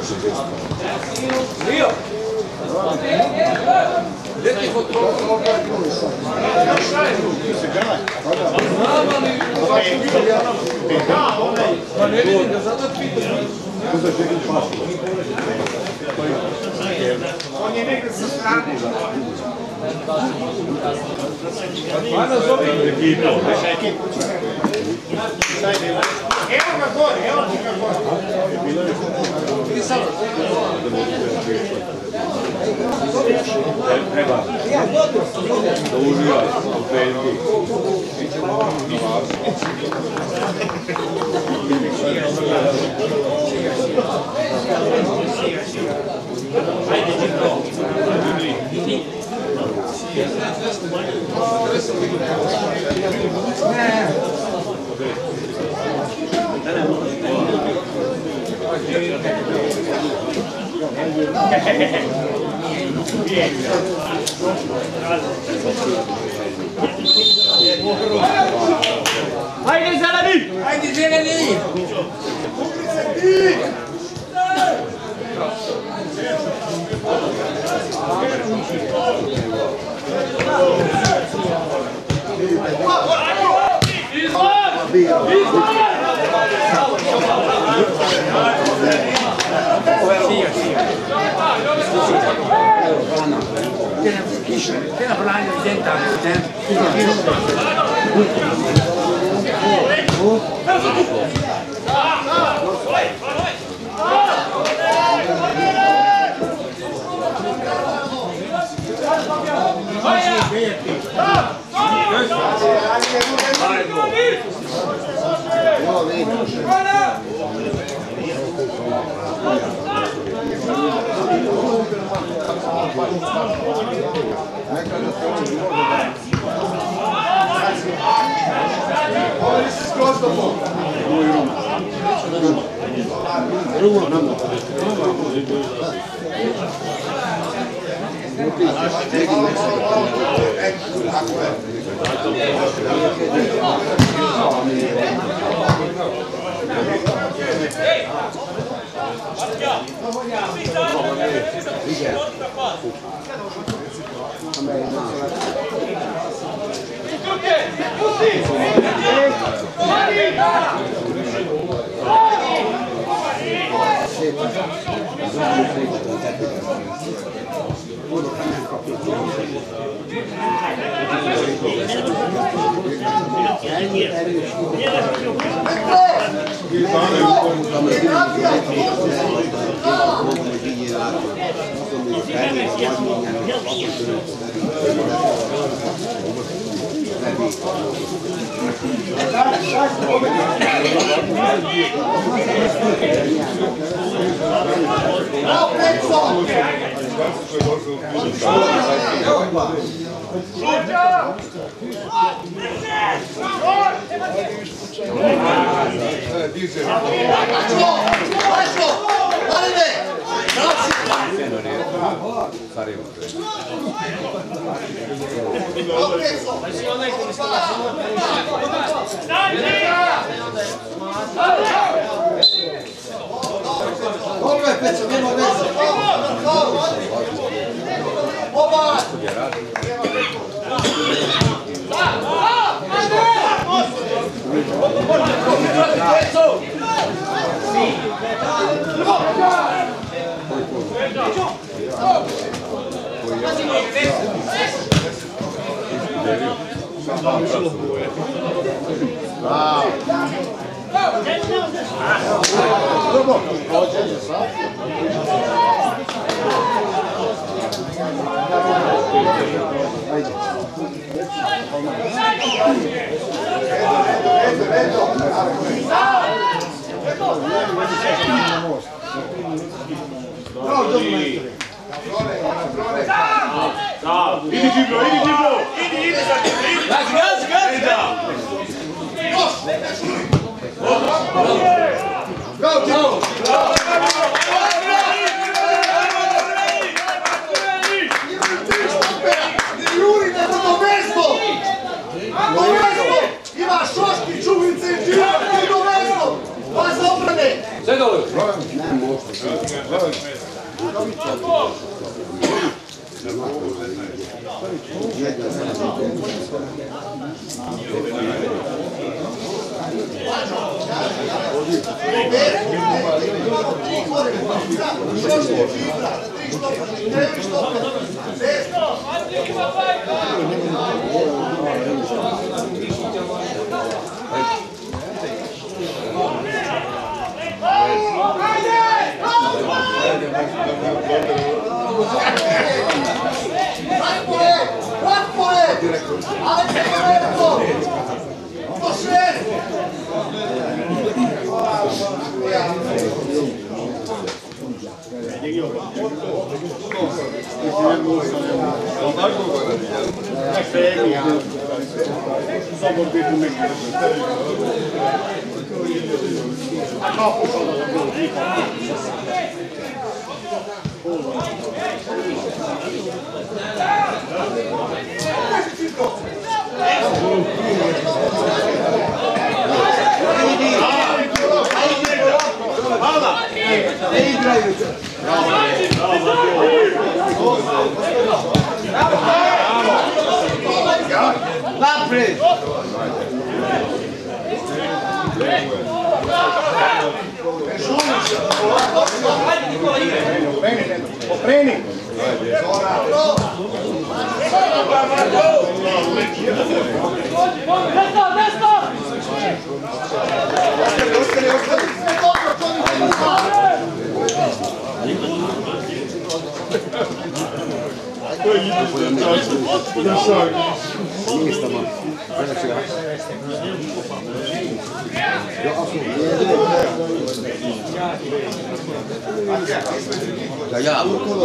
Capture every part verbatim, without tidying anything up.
Rio! Gdje ti kontrola? Pa ne vidim ga, zato pitam. On je negdje sa strane. Hvala zove. Evo ga gore, evo ti ga gore. Treba da uživa u Belgiji. Ajde, Đibro. Hajde zeleni! Ajde, zeleni! Che la plana diventa Dobro je, Peco, nema veze. Oba! Idi Đibro, idi Đibro! Idi, idi sad, idi! Gazi, gazi, gazi! Bravo, Đibro! Juri, na to mesto! To mesto! Ima Šoški, Čuvice, Đibro, to mesto! Pa za obrane! Sve dole. Ale czego to szef! Naprijed! Popreni! Ja, ja.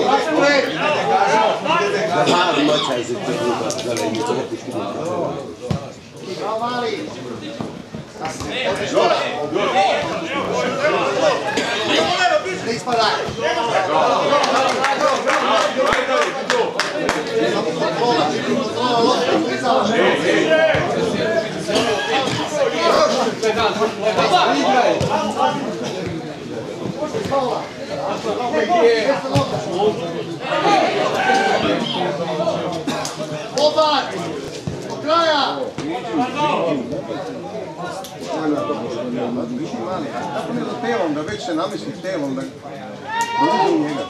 Három nagy helyzetben volt az elején, csak ott is tudott. Opak! Do kraja! Ako ne za telom, da već se namisli telom, da uđe u njega.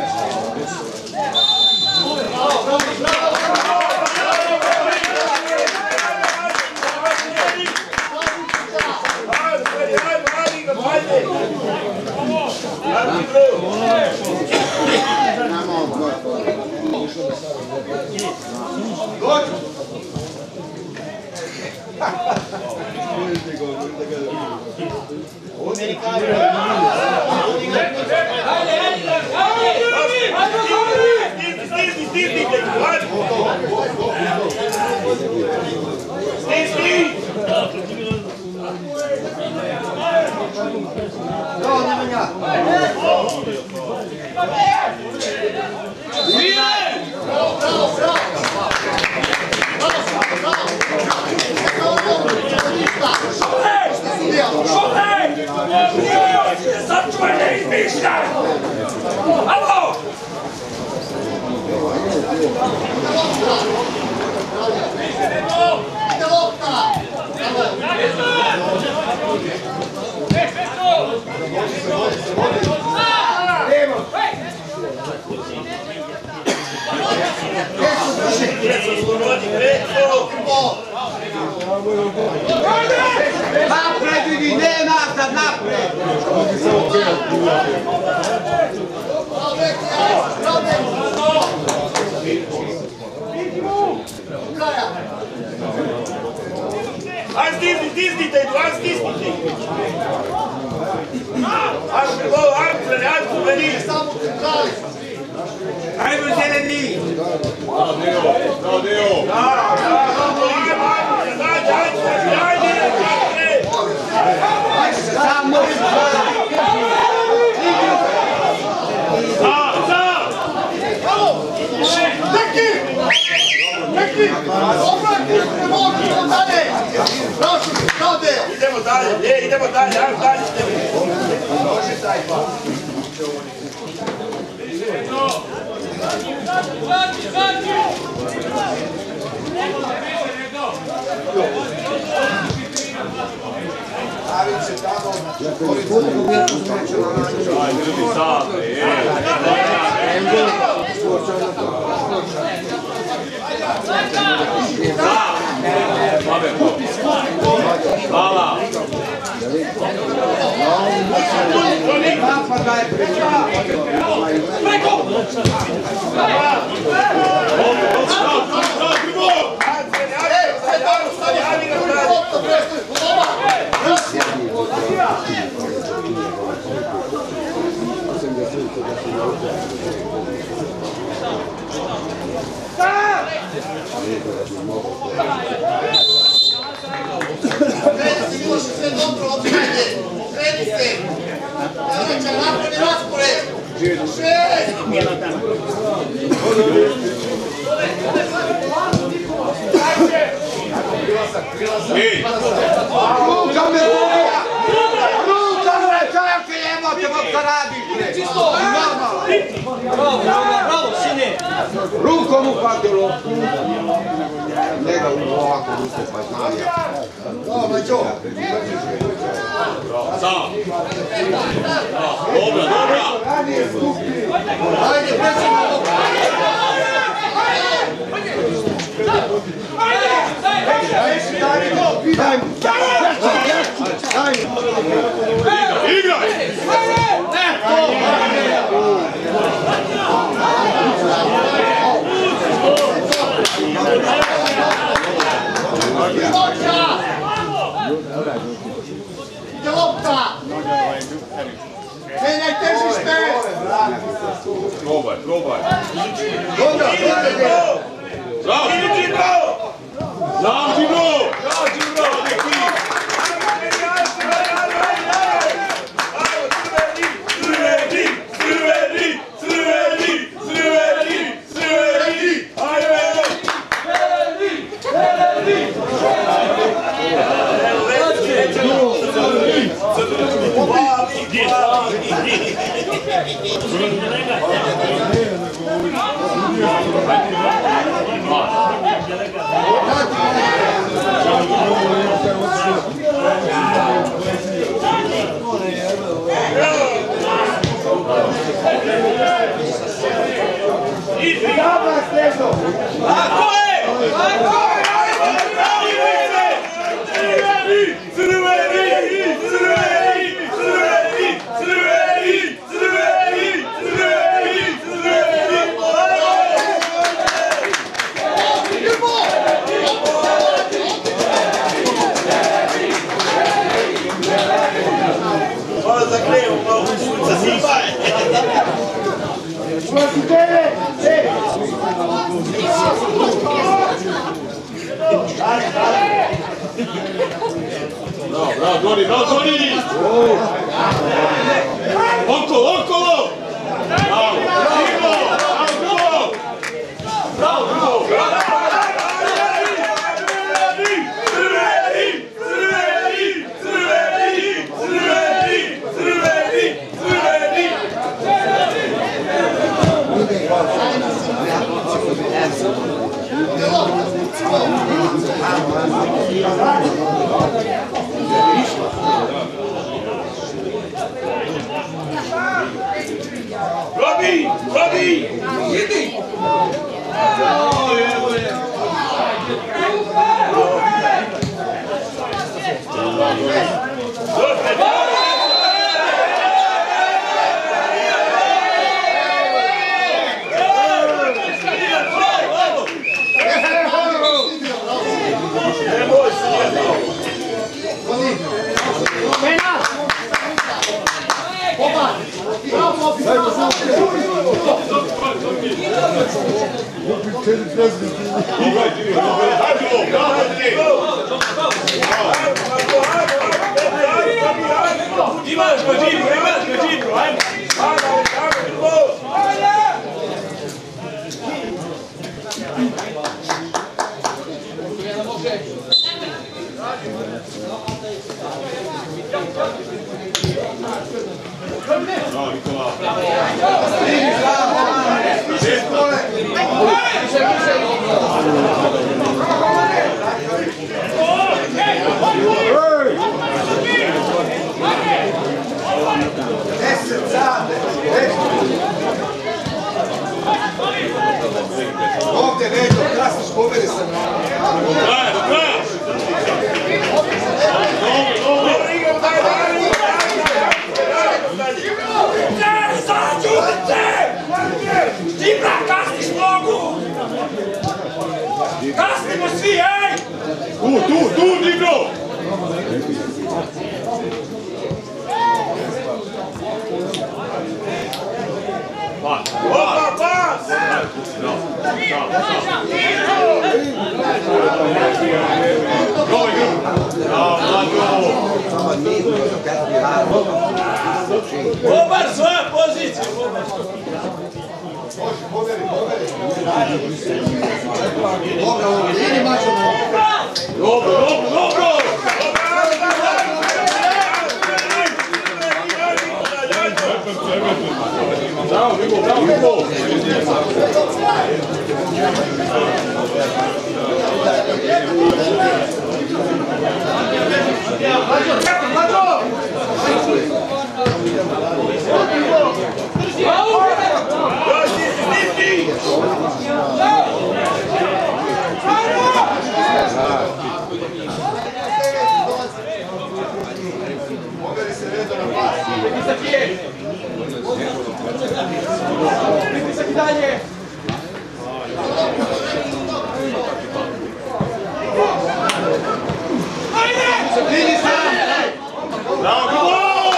Napred, vidi, ne nazad, napred! Aj stisni, stisnite idu, aj stisnite idu. Aj prvo, aj crveni, aj crveni. Ajmo zeleni. Bravo, Deo, bravo, Deo. Bravo, ajmo, ajmo, ajde, ajde, ajde, ajde. Samo! Za, za. Neki! Neki! Dobro, ne možemo dalje! Prošli, kao Deo! Idemo dalje, idemo dalje, ajmo dalje. Hvala. Kreni se, Miloš, sve dobro, odmanje. Kreni se. Znači, napredni raspored. Šest. Ruka me boja! Ruka me, čajake jebote, vam ka radite! Čisto! Bravo, bravo, sine! Rukom upati loptu. Njega ovako ruke, pa znam ja. Bravo, Mađo. Sam. Dobra, dobra. Ajde, prećemo ovo. Ide lopta! Menjaj težište! Probaj, probaj. Dobro, dobro! Bravo, Đuro! Bravo, Đuro! Bravo, Đuro! Crveni, crveni, crveni, crveni, crveni! Ajde! Tako je! Tako je! Crveni! Crveni! Crveni! Crveni! Crveni! Crveni! Crveni! Crveni! Hvala za krevu, malo sa sipaje. Bravo, bravo, Doni, bravo, Doni! Okolo, okolo! Bravo, bravo, bravo! Bravo, bravo! Crveni! Crveni! Crveni! Crveni! Crveni! Crveni! Robi! Robi! Idi! Imaš ga, Džibro, imaš ga, Džibro, ajmo! Bravo, Nikola! Hey! Ajde, Neđo, krasniš, poberi se. Do kraja, do kraja! Dobro, igram, daj, daj, Ne, zađudice! Štibra, kasniš nogu! Kasnimo svi, ej! Tu, tu, tu, Digro! Opa, pas! Obar svoja pozicija. Dobro, dobro, dobro! Bravo, Digo, bravo, Digo! Poberi se Neđo na pas. Pritisak i dalje. Vidi se! Bravo, Digo!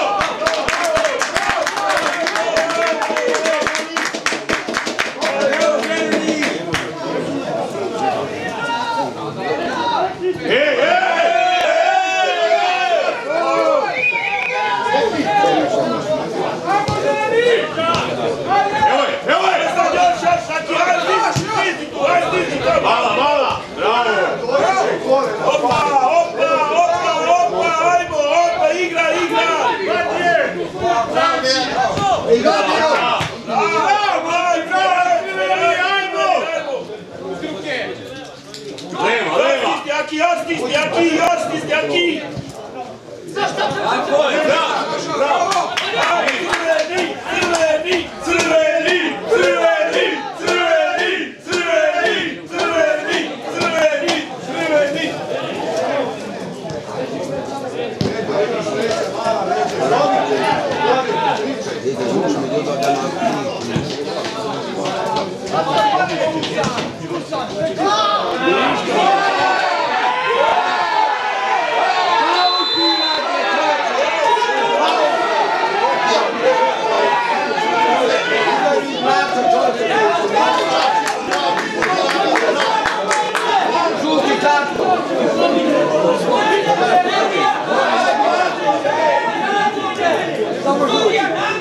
Mala, mala! Bravo! Opa, opa, opa, opa, ajmo, opa, igra, igra! Bravo, ajmo! Leva, leva! Stjaki, jasni, stjaki, jasni, stjaki! Tako je, bravo, bravo. Crveni, crveni, crveni, crveni, crveni, crveni, crveni, crveni, crveni! Žuti karton. Samo žuti.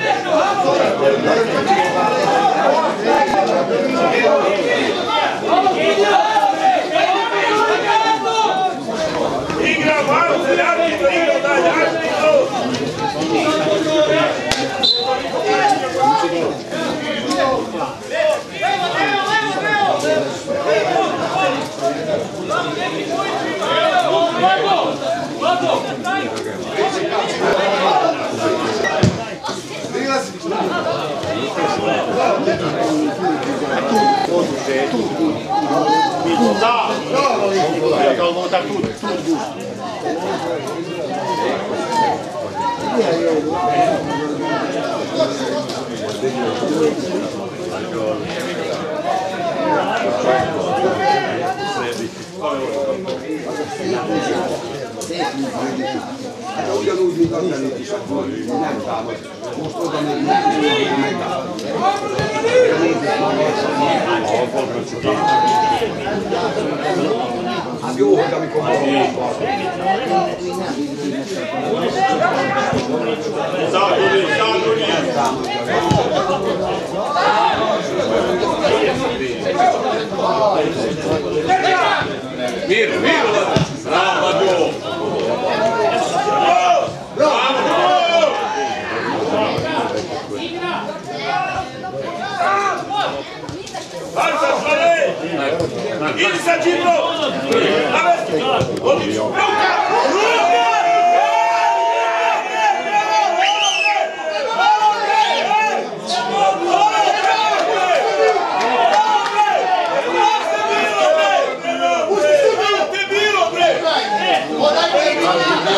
Igra, malo se radi, to igra dalje, ajde to! Da! Bravo! Da tu, tu. Zagodi, zagodi! Mir, mir! Bravo, Dio! Alza, Svale! Idi sa Đibro! Odlično! Luka! Luka!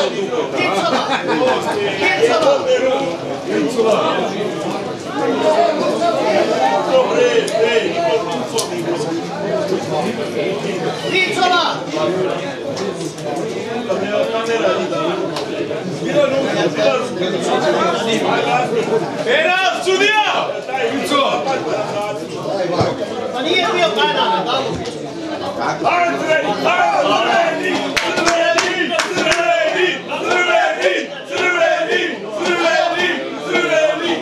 Penal, sudija! Pa nije bio penal, da mu Andrej, Andrej, crveni, crveni, crveni, crveni, crveni, crveni,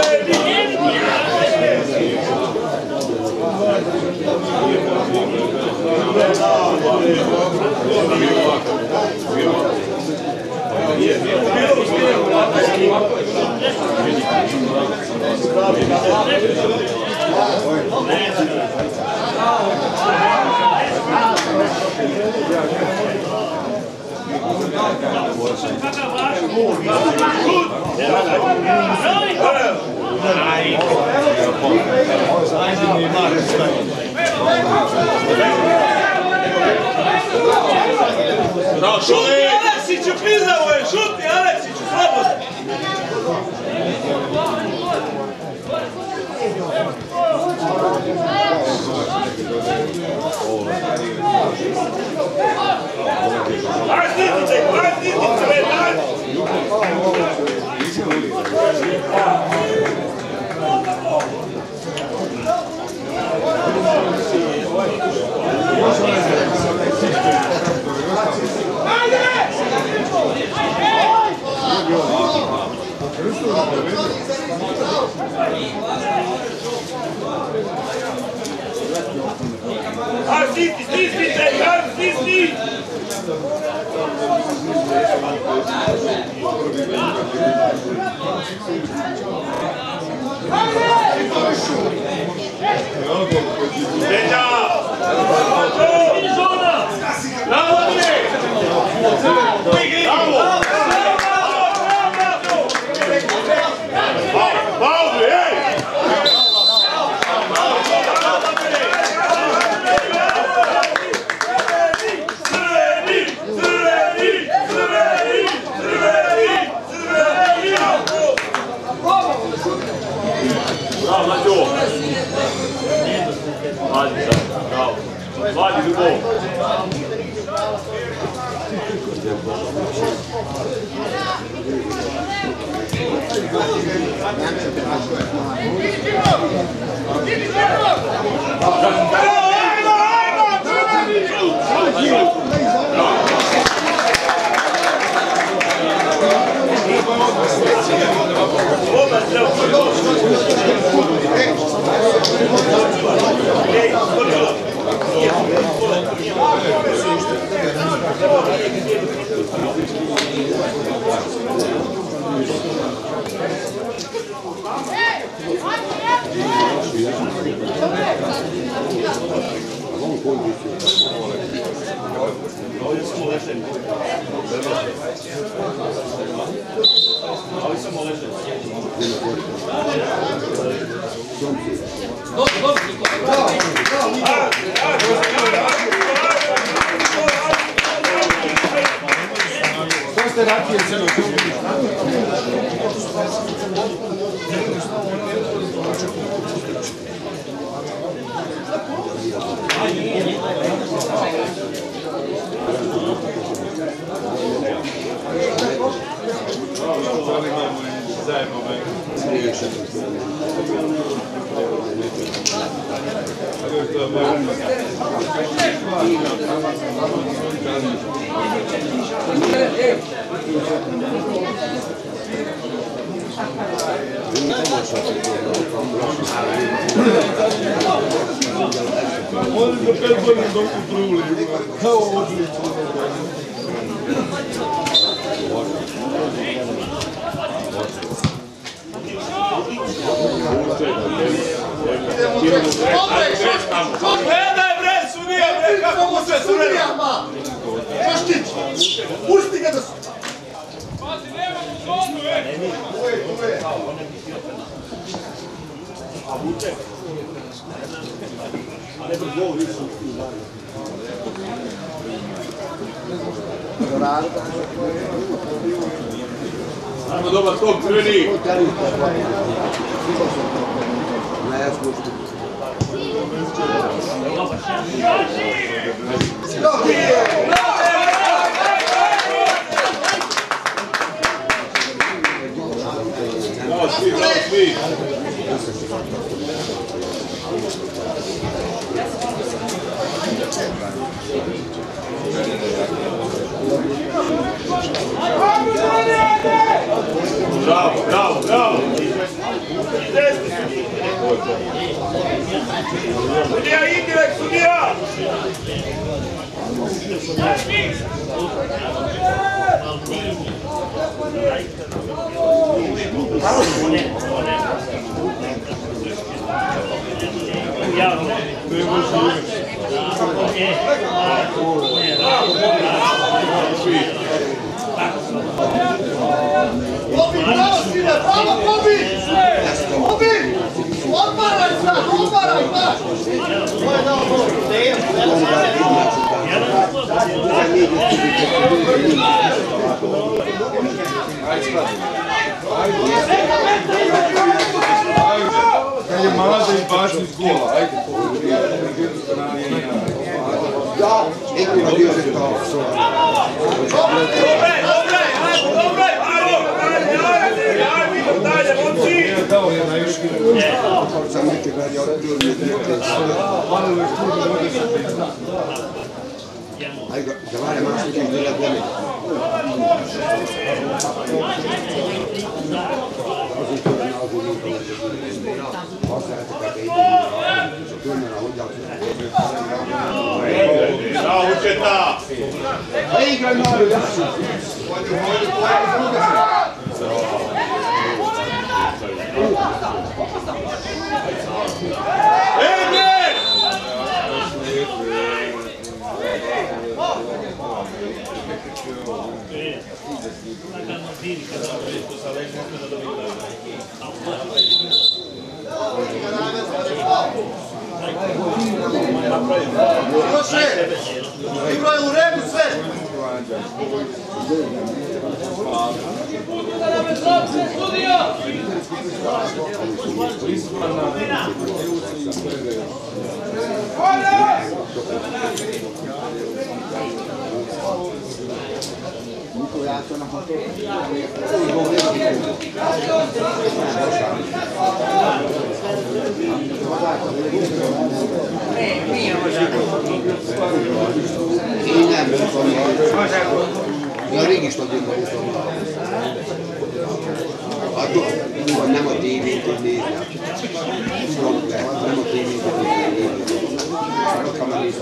Šuti Aleksiću, pizavo je, šuti Aleksiću, slobodno! Paznite, paznite, crveni! Paznite, stisnite, stisnite! Vadi Ljubo. Gledaj bre, sudija bre, kako mu se sudija! Čaštić! Pusti ga da su... Pazi, nema u zonu, ej! Uje, uje! Radi Ajmo dobar skok, crveni. Bravo, svi, bravo, svi. Bravo, bravo, bravo. Sudija, indirekt, sudija! Bobi, bravo sine, bravo Bobi! Bobi! Odmaraj sad, odmaraj, znaš! To je dao Bobi. Kad je Malaza izbači iz gola, ajde. Da, nekima dio se to. Dobre, dobre, ajmo, dobre, ajmo! Ajde, ajde, dalje, momci! Sam neke radi odbio mi je djete. Ajde, zavare maš nekim djela gole. Bravo, Učeta! Pa igraj malo, Jaši! Emir! Još Igro je u redu sve! I ne, ja vidi što bi mogu to. A tu, nemoj ti vidjeti, ne nemoj ti vidjeti. Kama nisam.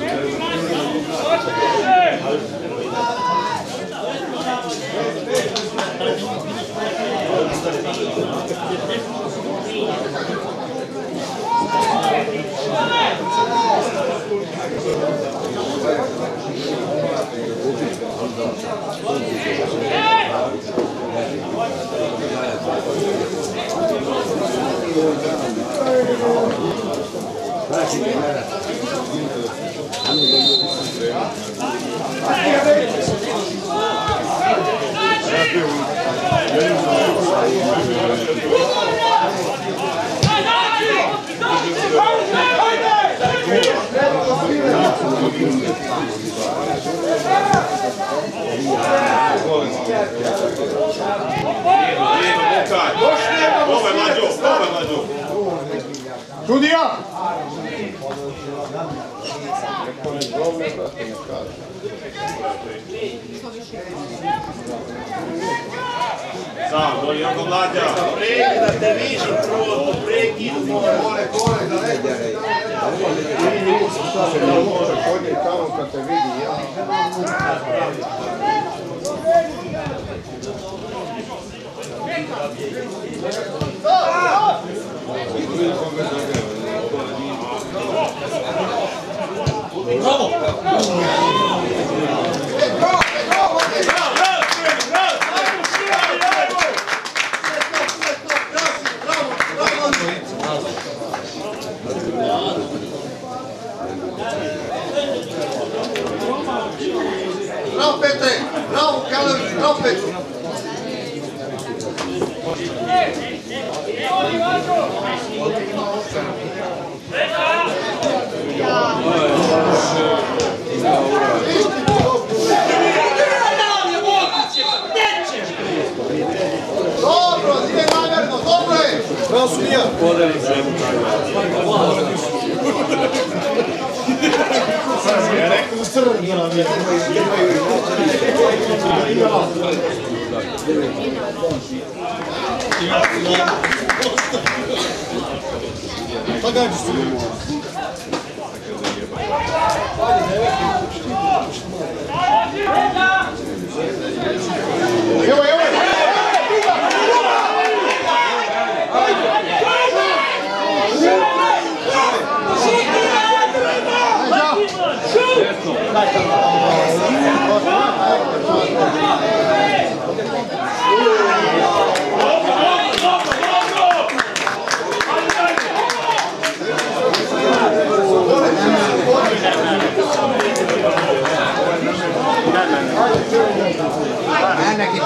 Dobar, mlađo, dobar, mlađo. Sudija! Sam, doli jako mlađa. Prekid, da te vidim prvo, prekid. Kore, kore, da ne djere. Šta se ne može, hodje tamo kad te vidi, ja. Bravo! Bravo, Petre! Bravo, Kalević, opet! Dobro, nije namjerno, dobro je! Bravo su nija! Ja rekao za crveni nam je. Pa gađi su. Evo, evo! Ainakin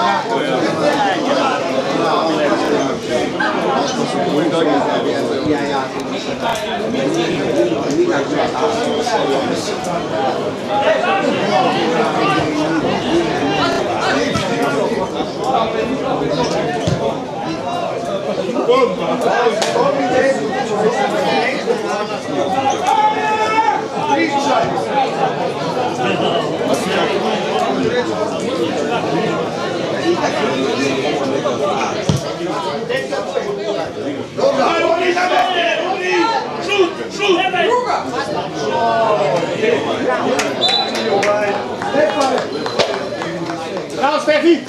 Bravo, Stefi!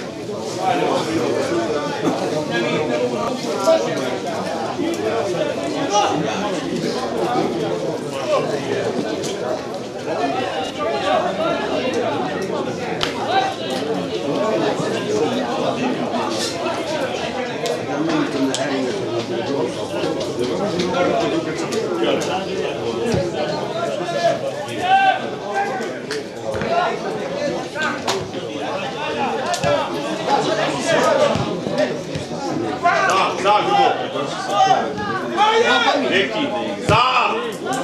Za, neki, za!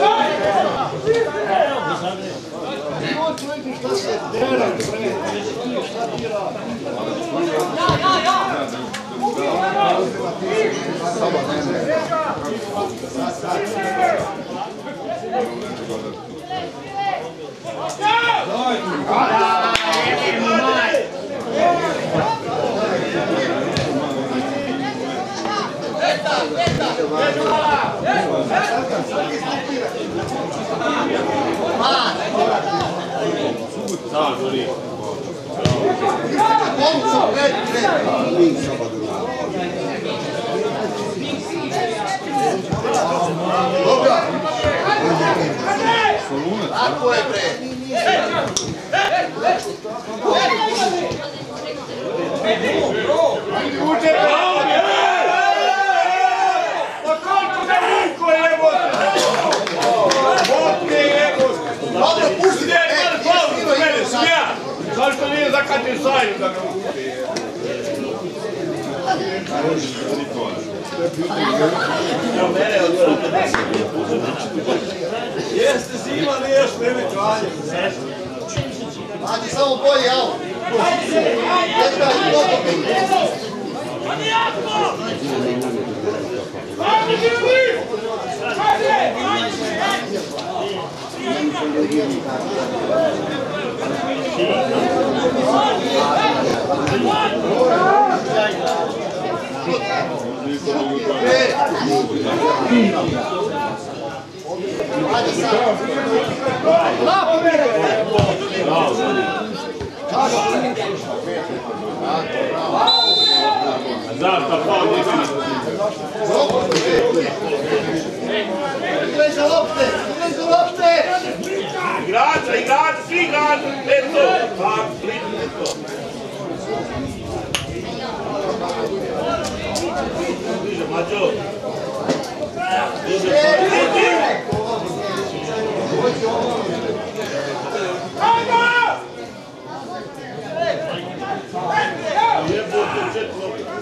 Tako je, bre! Uđe pravo! Pa koliko ga niko jebote! Botke jebote! Dobro, pusti! Ne, ne, hvala za mene, smija! Zašto nije zakačen sajnu da ga uđe? Jeste zima, nije još vreme trvanje. Mađi samo bolje, jao! Jedna i mnogo! Zata, pao nisi. Igraj za lopte! Igraj za lopte! Igrača, igrača, svi igrača, eto! Pa, eto! Bliže, mađo! Bliže, Ajde!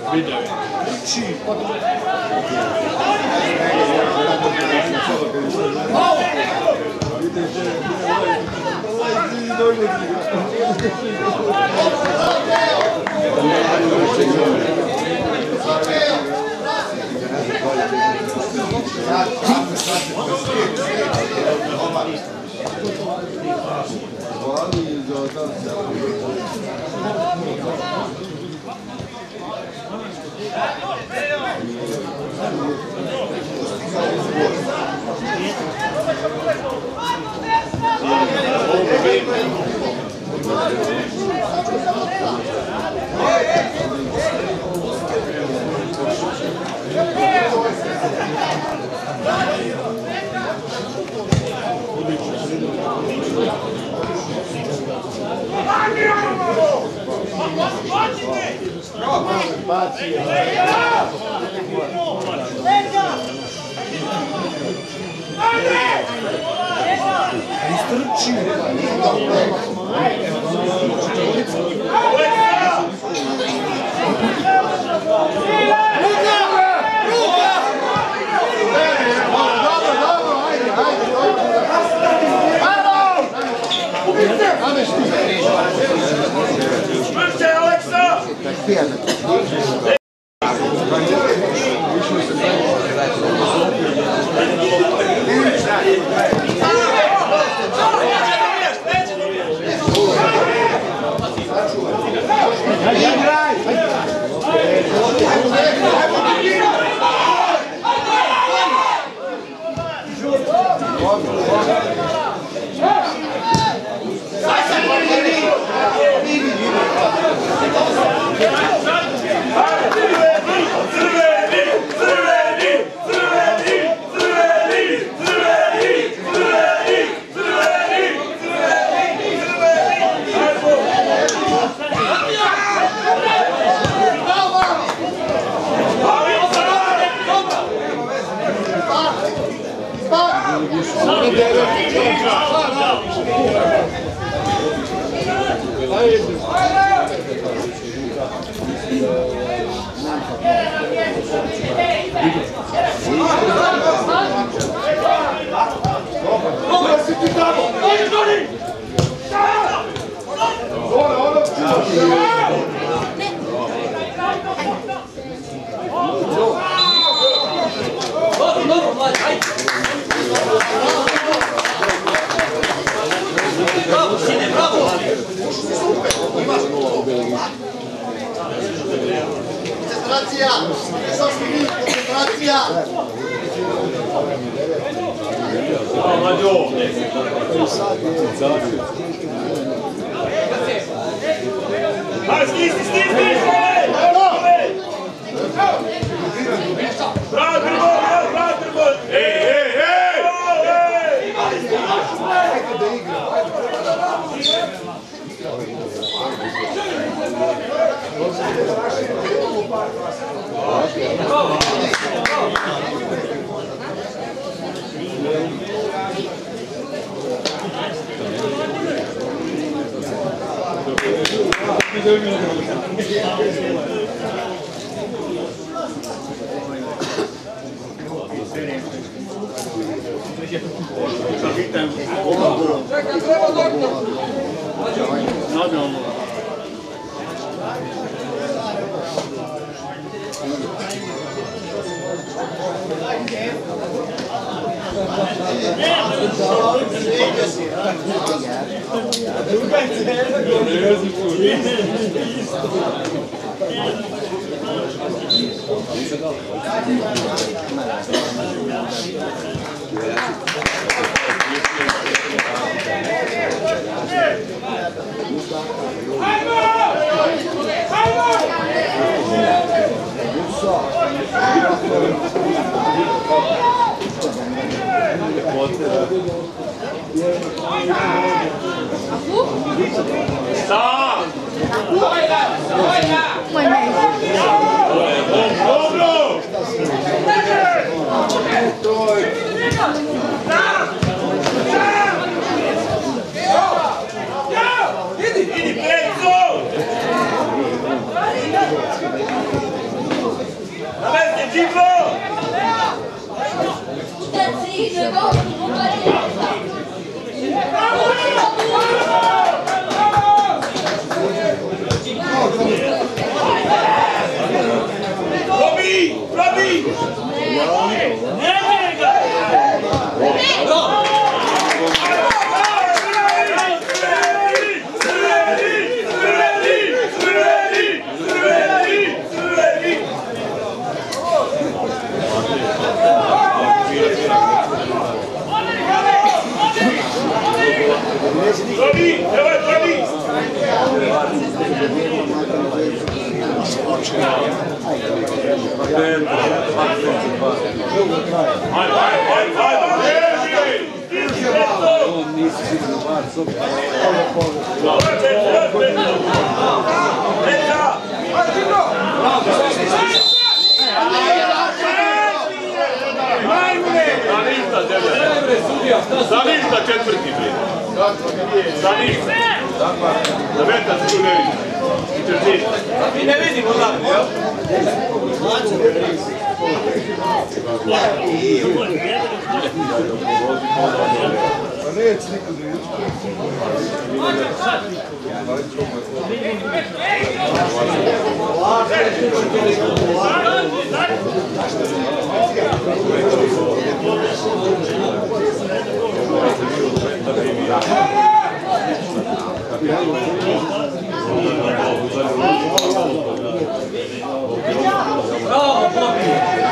Koncentracija! Koncentracija! Ajde, stisni, stisni! Bravo, Grbo, bravo, Grbo! Ej, ej, ej! Čekaj, treba doktor! Cipro! Robi! Robi! Robi! Dawaj, robi! Hajde, hajde, hajde! Za ništa četvrti, bre. Za ništa. Za vetar se tu ne vidi. Mi ne vidimo odavde, jel? Pa neće nikad vidjeti. Bravo, Bobi!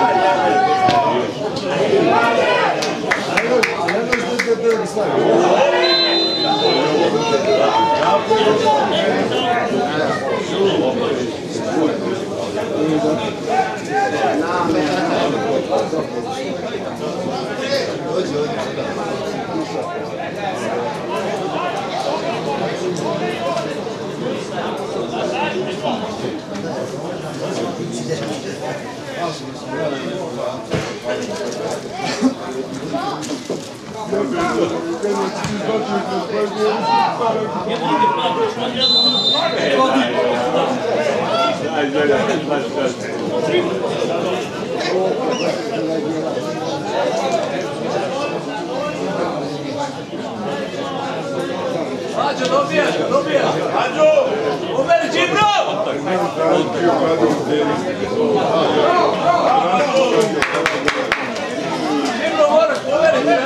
Ađo, dobijaš, dobijaš! Ađo! Uberi Cipro! Cipro, moraš, uberi!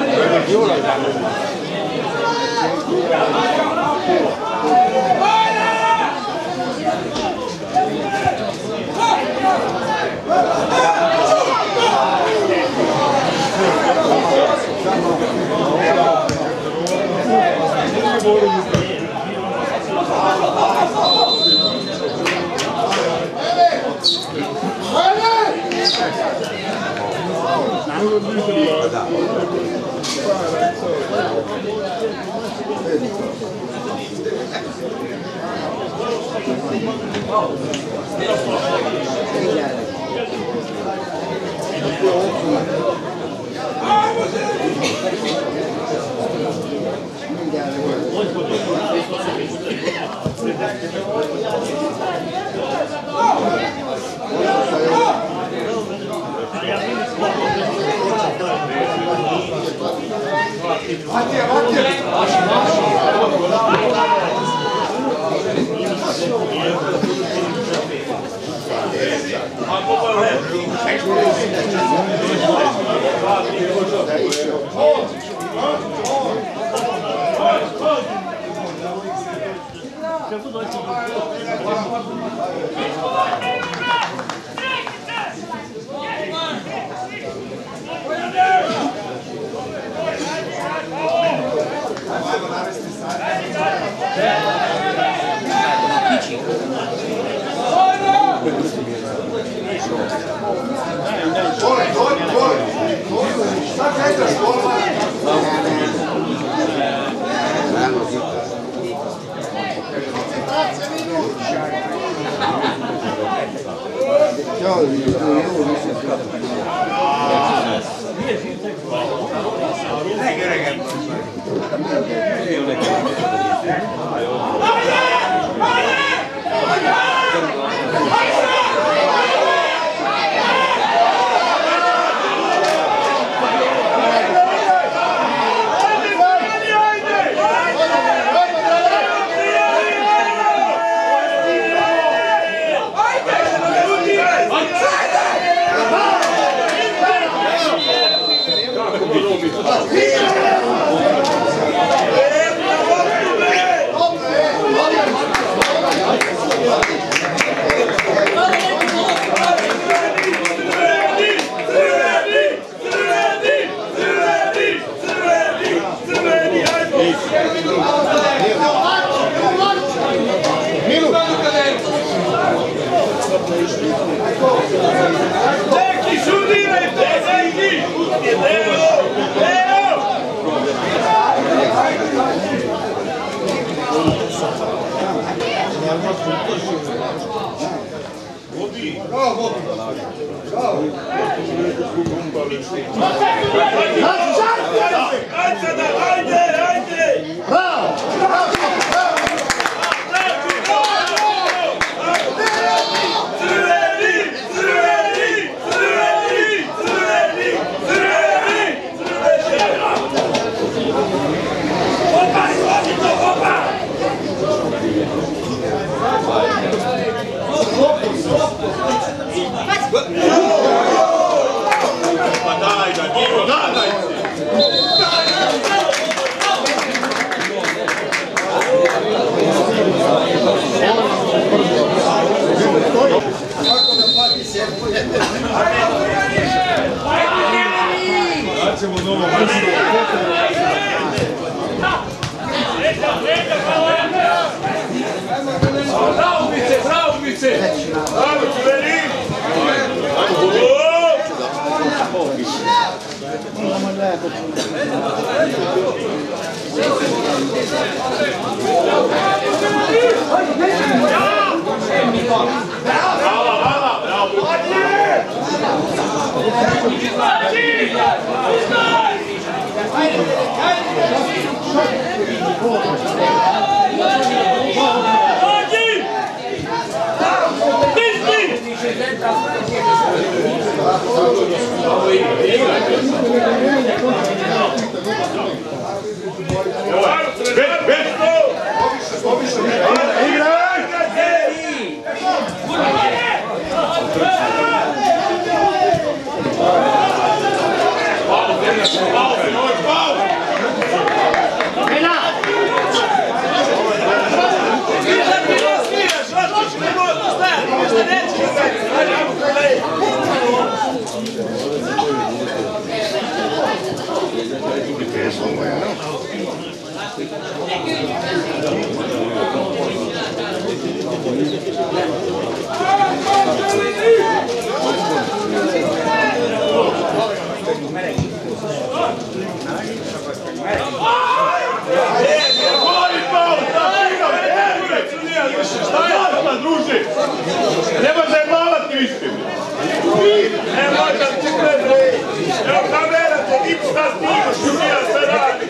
Bobi! Bravo, Bobi! Bravo! Ajde sada, ajde, ajde! Bravo! Bravo! Crveni, crveni, crveni, crveni, crveni, crveni! Opa, izvodi to, opa! Pa daj ga, Divo, nadaj se! Kako da plati se? Daćemo novo vrstu. Bravo, Mice, bravo, Mice! Bravo, crveni! Bravo, bravo, bravo! Nema zajebavati istinu. Nema da ti gledaj. Evo kamera te vidim šta snimaš, Julija, šta radi.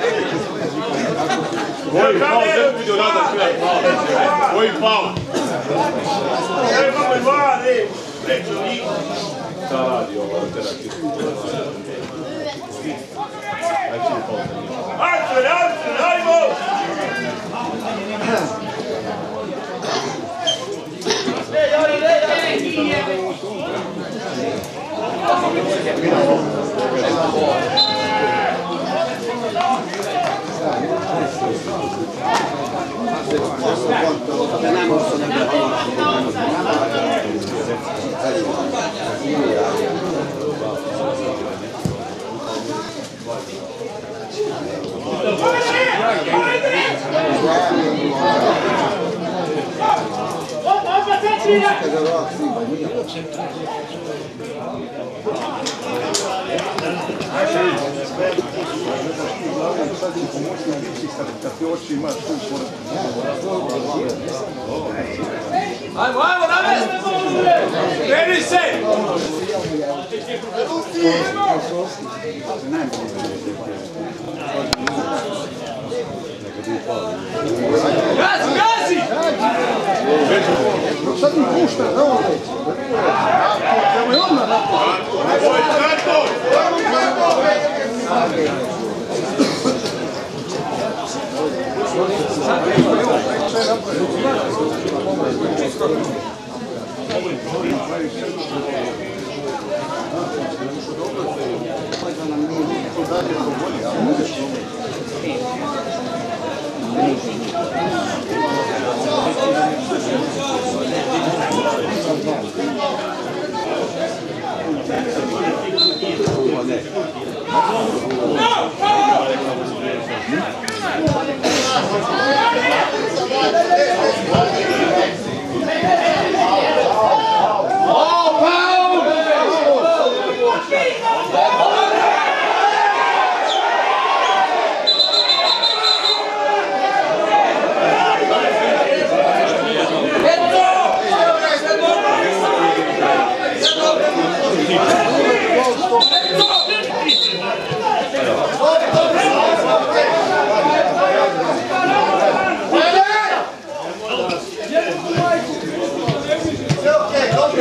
Evo kamera. Koji faul. Evo imamo i van, ej. Prečo njih. Šta radi ovo? Ajde, ajde, ajmo. Ajmo, ajmo, na mesto! Kreni se! Gazi, gazi! Sad mi pušta, da ovo reći. Evo je odmah napao. Ovo je Kato! Eto!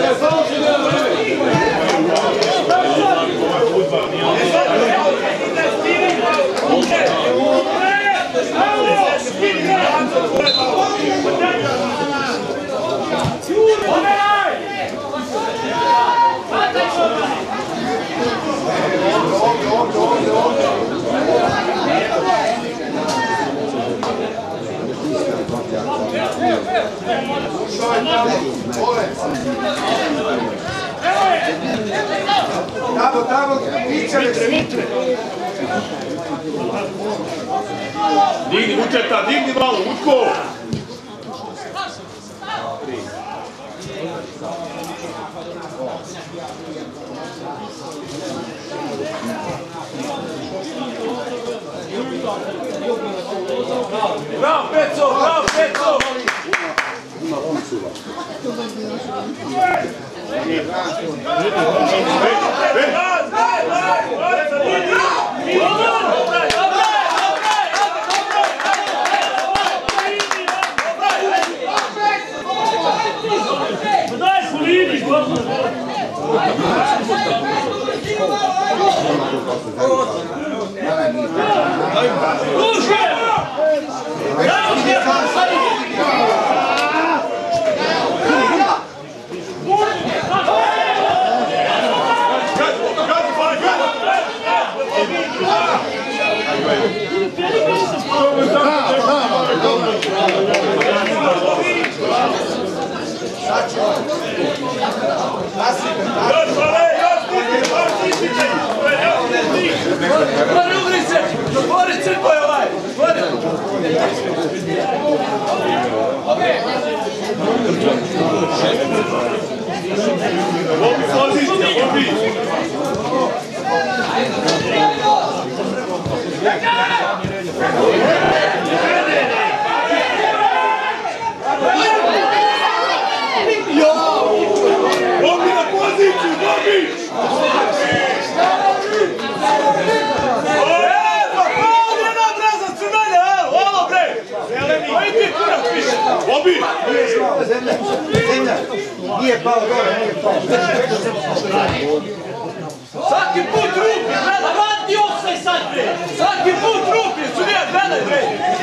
Tamo, tamo, Mitre, Mitre. Digni, Vučeta, digni malo, Vučko! Bravo, Peco, bravo, Peco! Nije pao dole, nije pao. Svaki put ruke, gledaj, vrati osaj sad, bre! Svaki put ruke, sudija, gledaj, bre!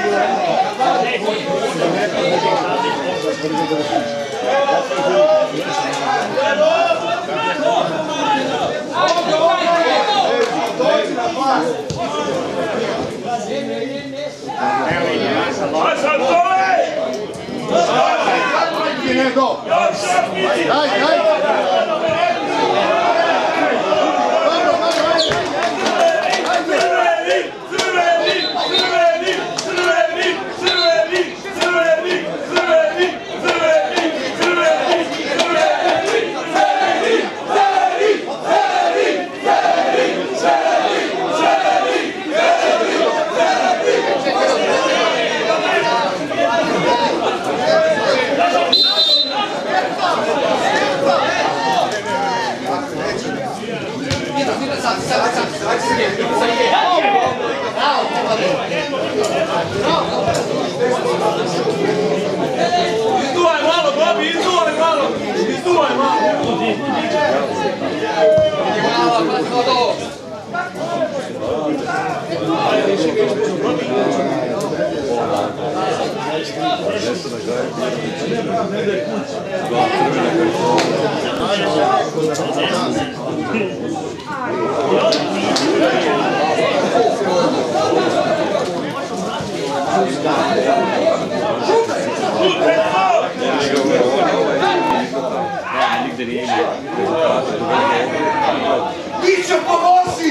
Hasan dole! Daj, daj! Izduvaj malo, babi, izduvaj malo! Izduvaj malo! Ti će pomoći!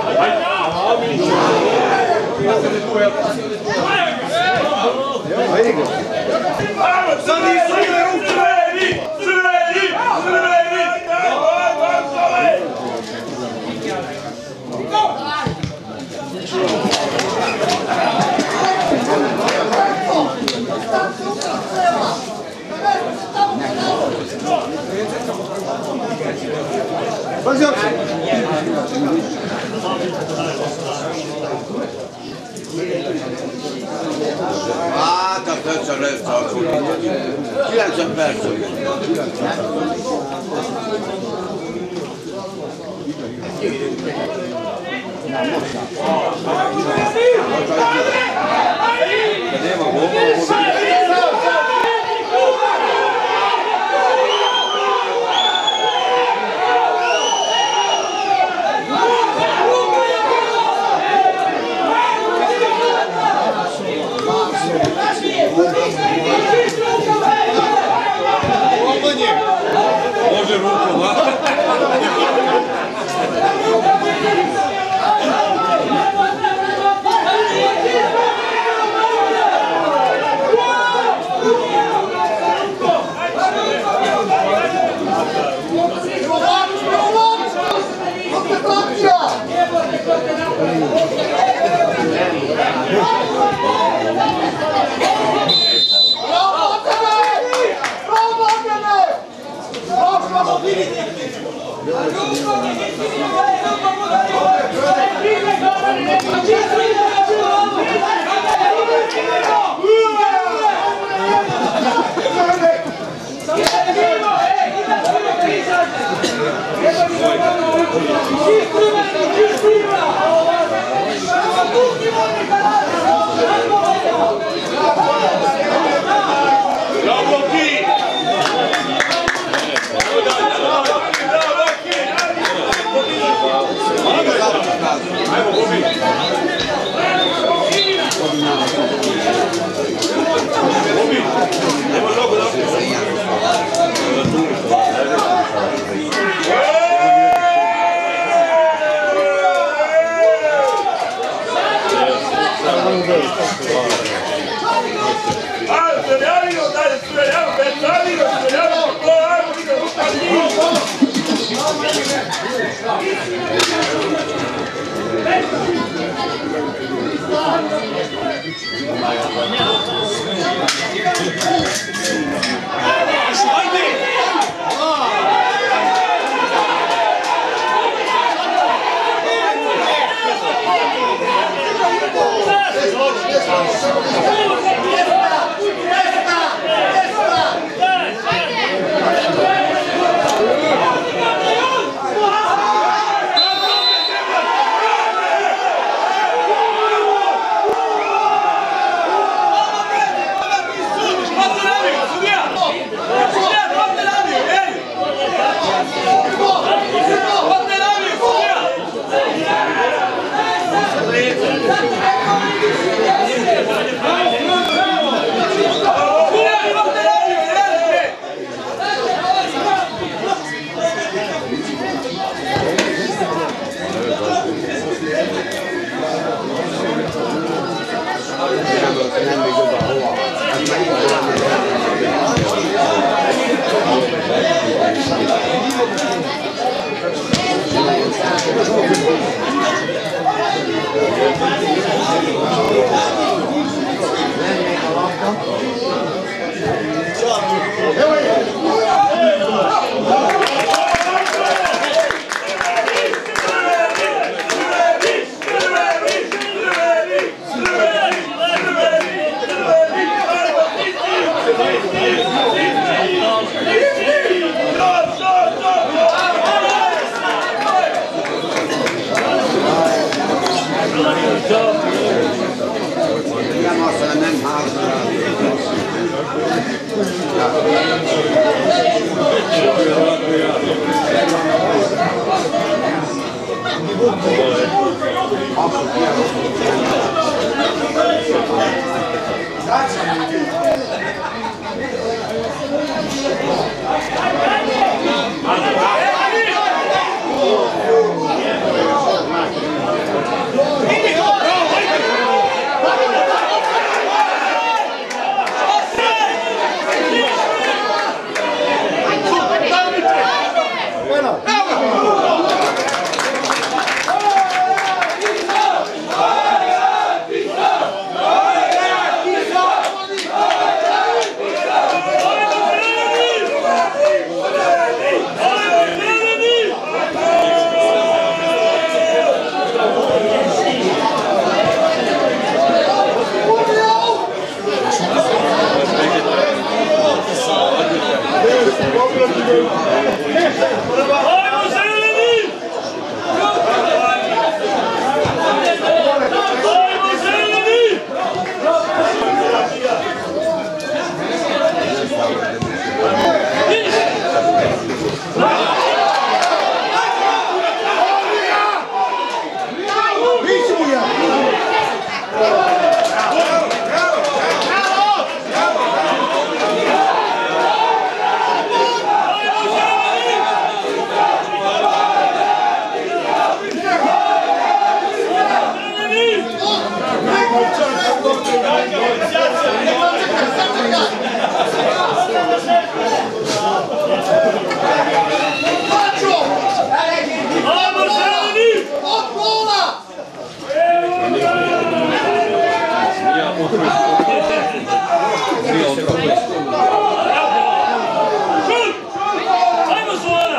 Sad nisu ide u crveni! Crveni! Crveni! Daj, daj, daj! Pazi oči! Guarda, pensa adesso, chi l'ha già perso? Može rukom, a?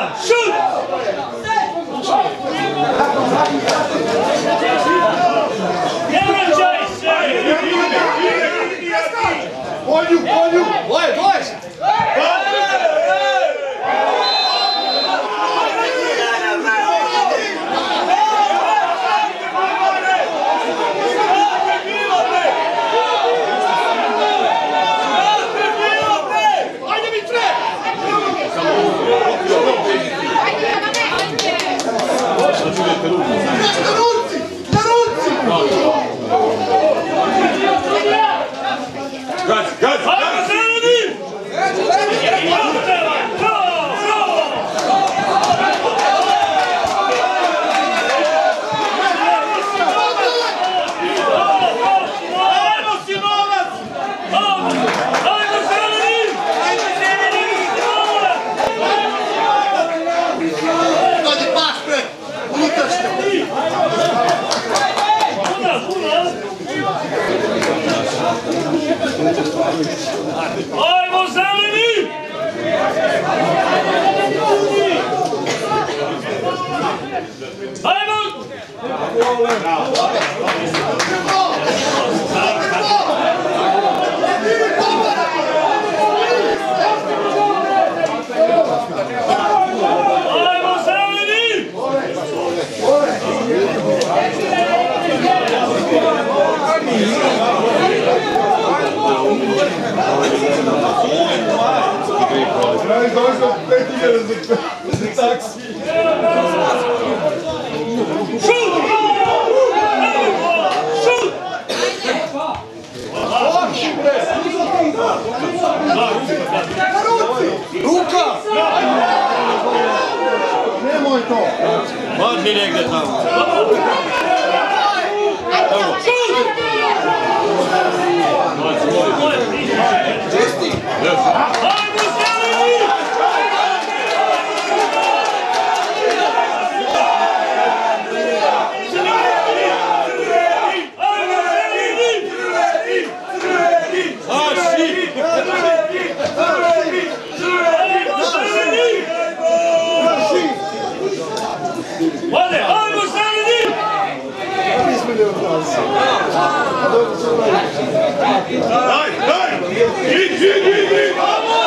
šut! Ne vraćaj se! Polju, polju! Dvoje, dvoje! Gazi, gazi! Ajmo zeleni! Ajmo Simonac! Ajmo zeleni! Dođi pas pre! Unutrašnje! Puna, puna! Ajmo zeleni! Ajmo! Ajmo zeleni! Traži došlo pet hiljada za taksi. Šut! Šut! Ruka! Nemoj to! Odmi negdje tamo. Čisti! Ajmo zeleni! Ajmo zeleni! Ode, ajmo zeleni! Daj, daj! Idi, idi, idi!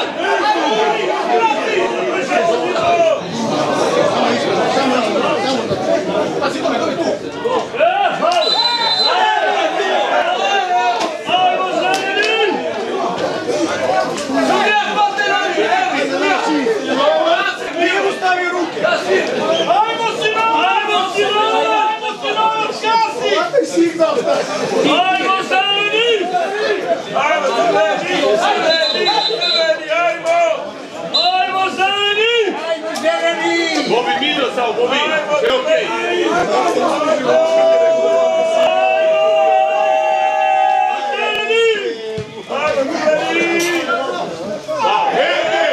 Ajmo zeleni! Nije mu stavio ruke! Ajmo Sinovac! Ajmo Sinovac! Ajmo Sinovac, kasi! Daj signal! Ajmo zeleni! Ajmo, zeleni! Zeleni, zeleni, ajmo! Ajmo zeleni! Bobi miro samo, Bobi! Sve okej! Ajmo, zeleni! Hej, hej!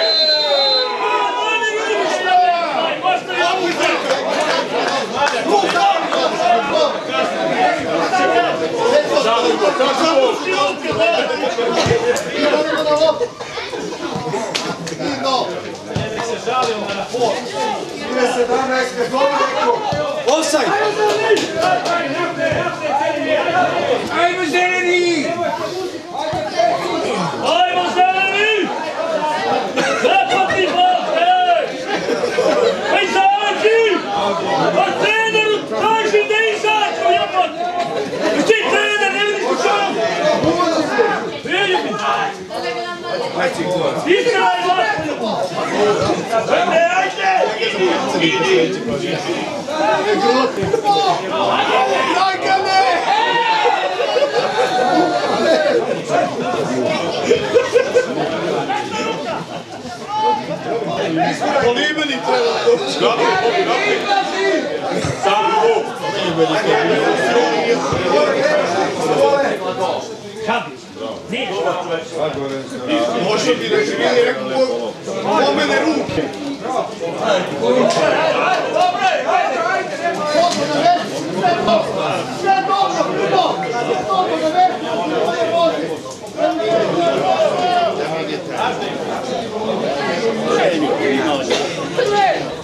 Zavrko, tako! Offside! Ajmo zeleni! Ajmo zeleni! Zapati hej! Hej, izađi! Pa treneru traži da izađu, jebote! Ti trener, ne vidiš u čovom? Vidi mi! Igraj, lako! Ajde, ajde! Idi! Dragane! Polibeni treba doći. Naprijed, Bobi, naprijed. Sam Bog. Može ti reći, vidi, rekao, po mene ruke. Sve dobro, puno! Dobro, da verti, svoje vode! Sve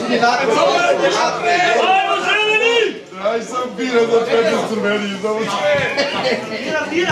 Pusti napred, napred. Ajmo, zeleni! Aj sam bira da čekam crveni iz ovo. Bira, bira!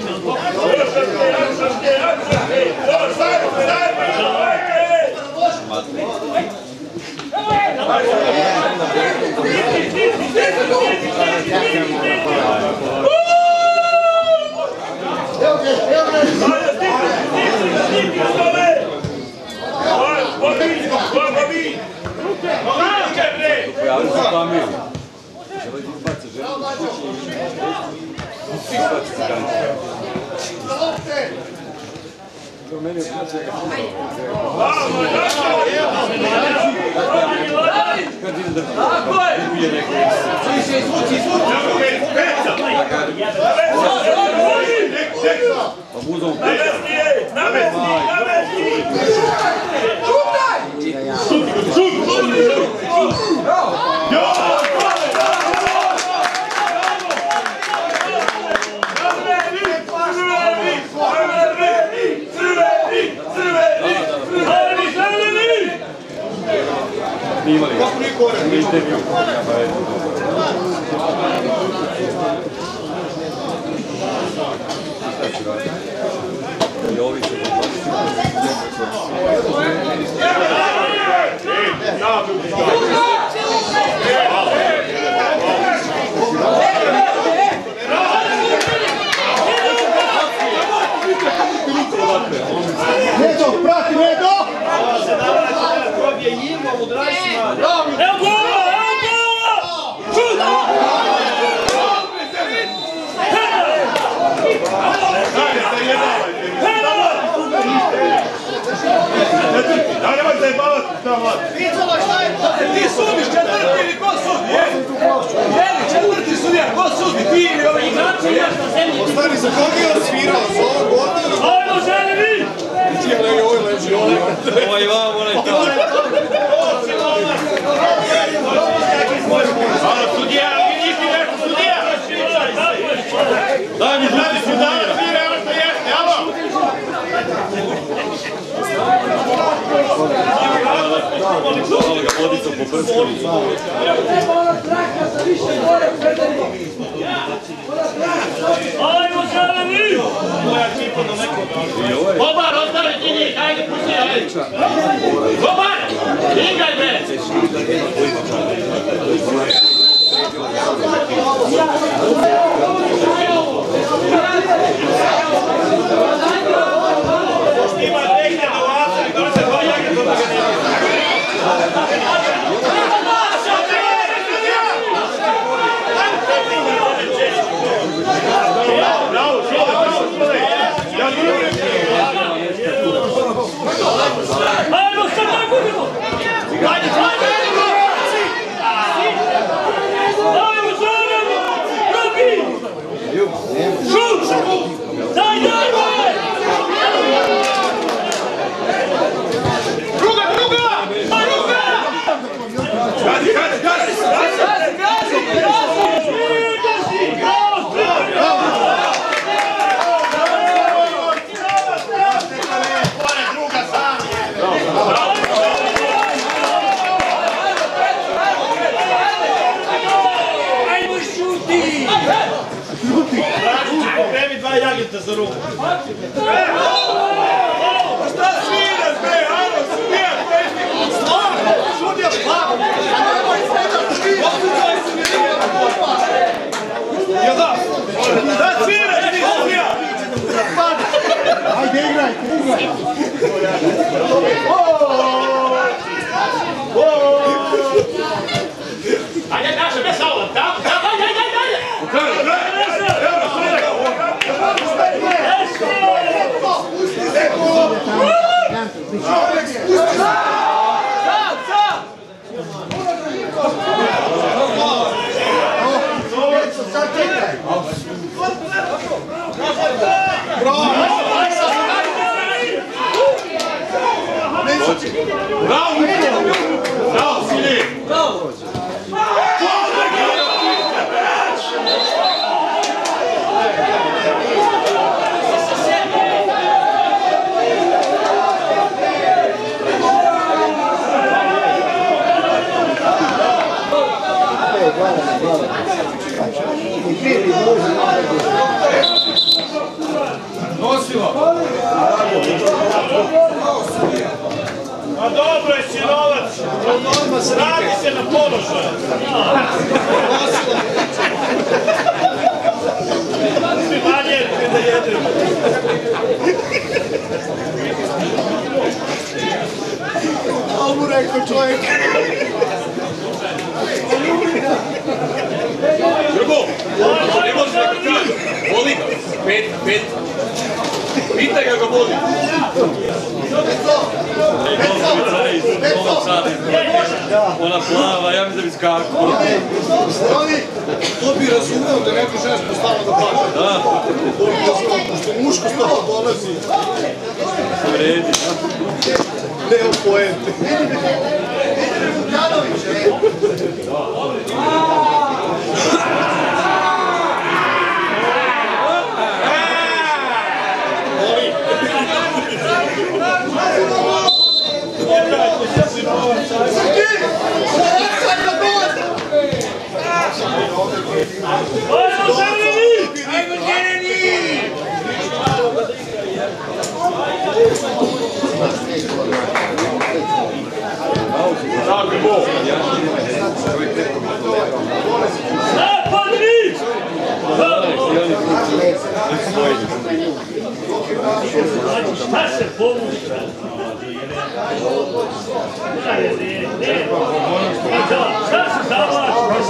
Pojavili se familiju. Žele ti izbaci, žele ti kući. Svi izbaci ciganče. To meni je znači neka kad ide da bije neko. Sviše, izvuci, izvuci. Pa buzom Namesti je! Namesti! Namesti! snimali. Niste mi Nedo, prati, Nedo! Evo gola, evo gola! Šut! Da, nemoj zajebavati, šta vlad? Ti sudiš četvrti ili ko sudi? Jeli, četvrti sudija, ko sudi? Ti ili ovaj igrači? Ostani, za koga je osvirao? Za ovog godina? Ajmo, želi vi! Ovaj vam, onaj tamo. Hvala, sudija, vi nisi nešto, sudija! Daj mi žuti sudija! Daj mi žuti, evo što jeste, alo! Hvala ga vodica po prskali. Ajmo, želi vi! Bobar, ostavi ti njih, ajde pusti, ajde. Bobar, igaj bre! Ima tekne do vasa, da se dva jake do toga Bravo, šole, bravo, šole! Ja ljubijem! Ajmo, sad nagubimo! Ajde, ajde, ajde! Ajmo, želi! Ruki! Šut! Daj, daj, daj! Druga, druga! Druga! Gazi, gazi, gazi! Gazi, gazi, gazi! Ajmo šuti! Pokremi dva jageta za ruku. Šta sviraš, bre, hajmo, sudija, tehniku! Sudija, slabo! Nemoj sedati, svi! Ja da! Da sviraš, ti sudija! Ajde, igrajte, igrajte! Ajde, naše, bez aula, da? Ajde, ajde, ajde, ajde! Nosilo! A dobro je Sinovac, radi se na položaju. Svi manje da jedemo. Ali mu rekao čovjek. Grbo, ne može neka ti, voli ga, pet, pet. Pitaj ga ga voli. Ona plava, ja mi da bi skakao. Oni, to bi razumeo da neko žens postava da plaća. Da. To bi razumeo, pošto muško stava dolazi. Vredi. Neo poente. Ajmo zeleni! Ajmo zeleni! Napadni! Znači šta se povuče? Šta se zavlači?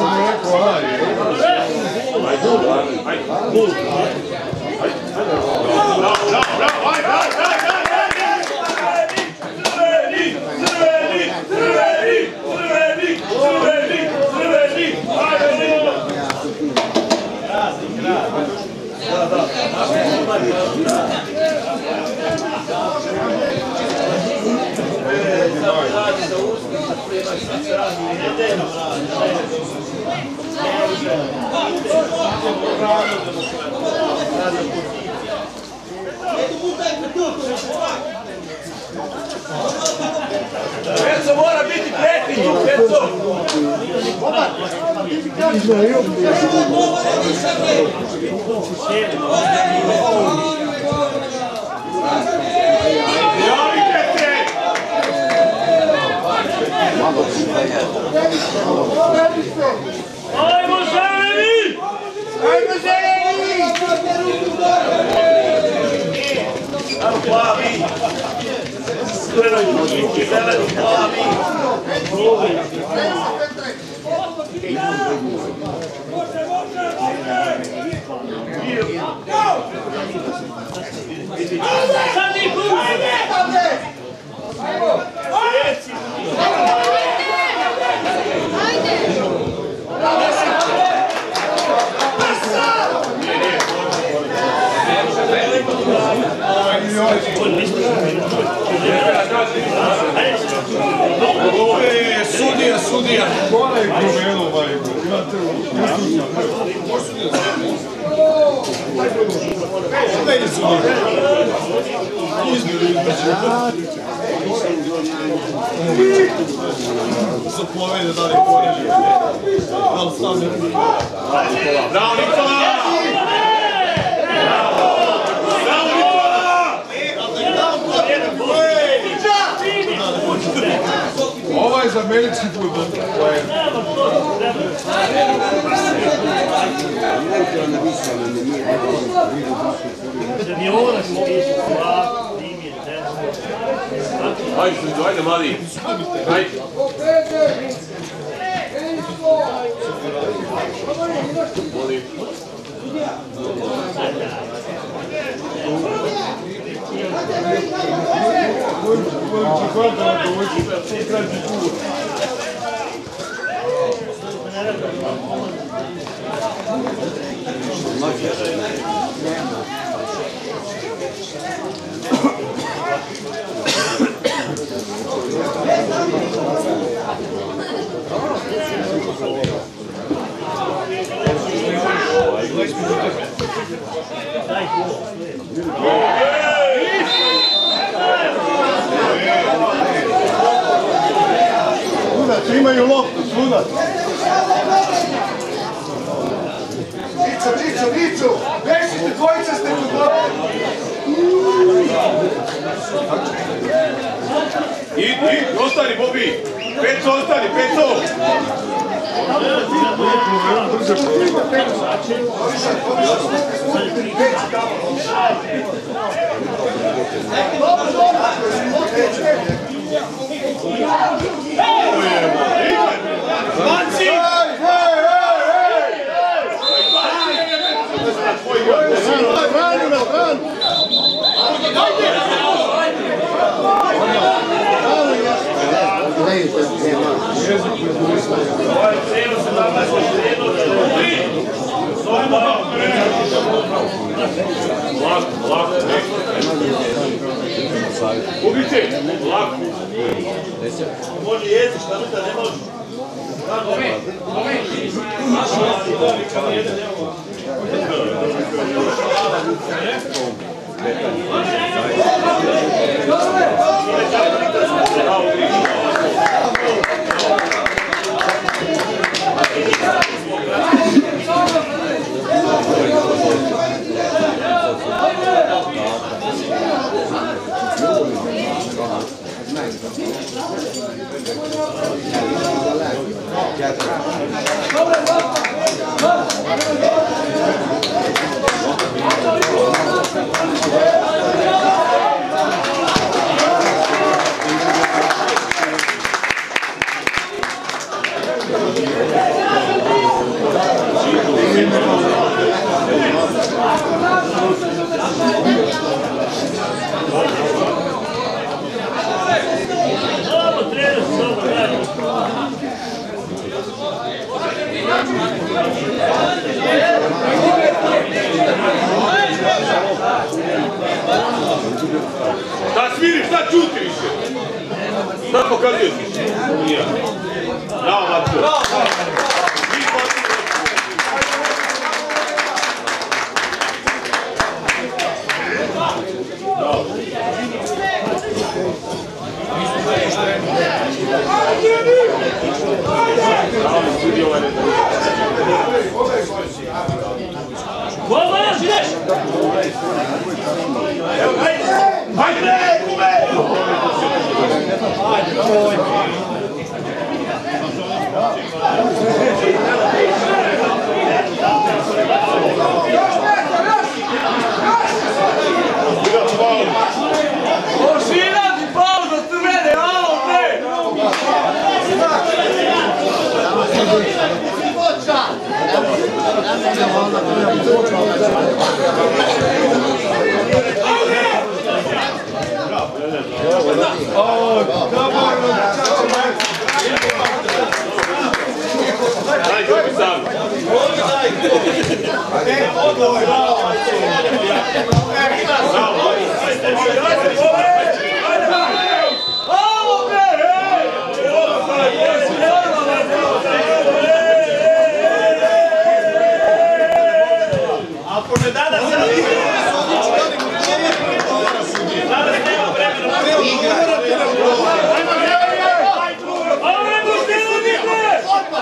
Peco mora biti pretinju, Peco! Ajmo zeleni! Ajmo zeleni! Ajmo plavi! Zeleni, plavi! Sad niku! Sudija, sudija. Ona je promenu, majko. Šta je sudija? Izmjeri između. Zapovede da li poređe. Da li sam je. Bravo, Nikola! Ovo je za američki futbol. Ajde, ajde, mladi. Ajde. Molim. Sudac, imaju loptu, sudac. ostani, Bobi! Peco ostani, Peco! Manci! Branu na branu! Lako, lako, Ubiće, lako. Može jezi, šta mi da ne može? Da sviriš, da čuti više. Da pokazuješ više. Bravo, Matko. Bolma, još ideš! Hajde, kume! Ošinati pauza crvene, alo bre! Daj, dobi sam. Alo bre! Ako ne dada se na igre, danas nema vremena. Alo ne pušteno nikle!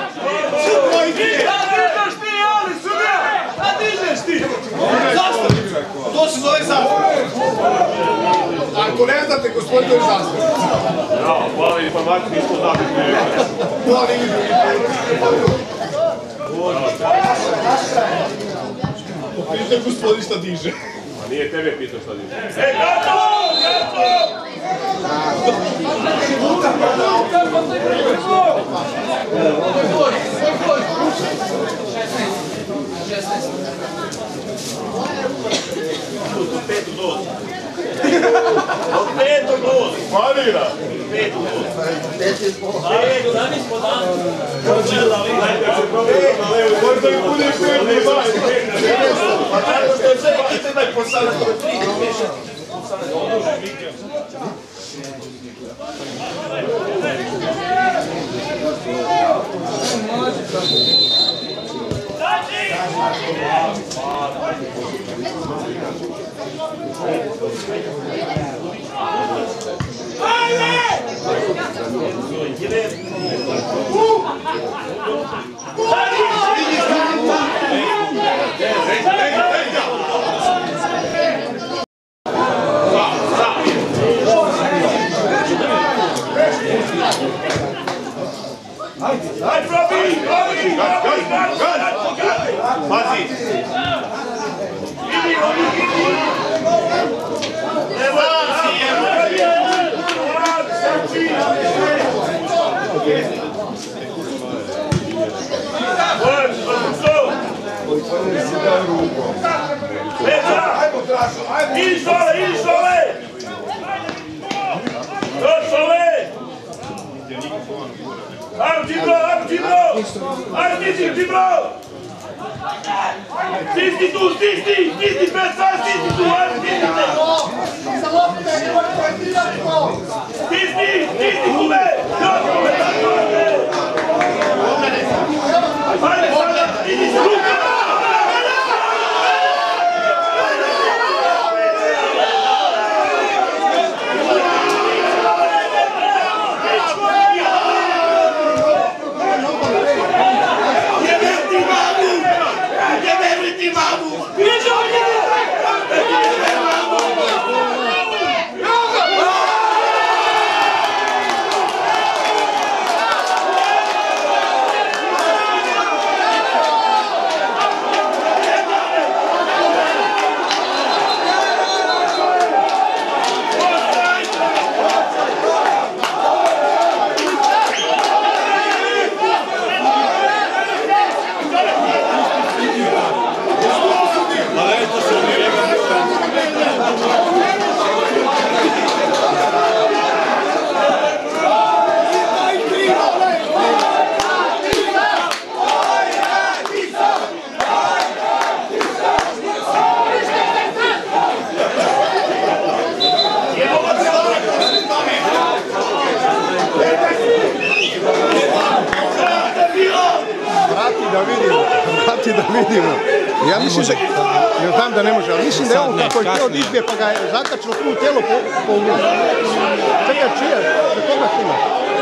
Da dižeš ti, ali sudija! Da dižeš ti! Zašto? To se zove zastav. Ako ne znate, gospodin, to je zastav. Bravo, hvala informaciju, nismo znali. To ne vidim. Pita gospodin šta diže. Ma nije tebe pitao šta diže. E, gato! Gato! Od petu dozu. Od petu dozu. Marira. Petu dozu. Ajde, da mi smo dan. Možda i bude pet, Pa tako što je sve ekipe imaju po sada tri. Pazi! Vidi, oni vidi! Evo si, evo! Idi sole, idi sole! Dođi sole! Ajmo Džibro, ajmo Džibro! Ajmo stisni Džibro! Stisni tu, stisni! Stisni Petra, stisni tu, ajmo stisnite! Stisni, stisni kume! Dođi kume, tako je! Ajde sada, idi se ruka! Da vidimo. Ja mislim da, jer znam da ne može, ali mislim da je on kako je htio da izbije pa ga je zakačilo tu tijelo po uglju. Čekaj, čije? Za koga snima?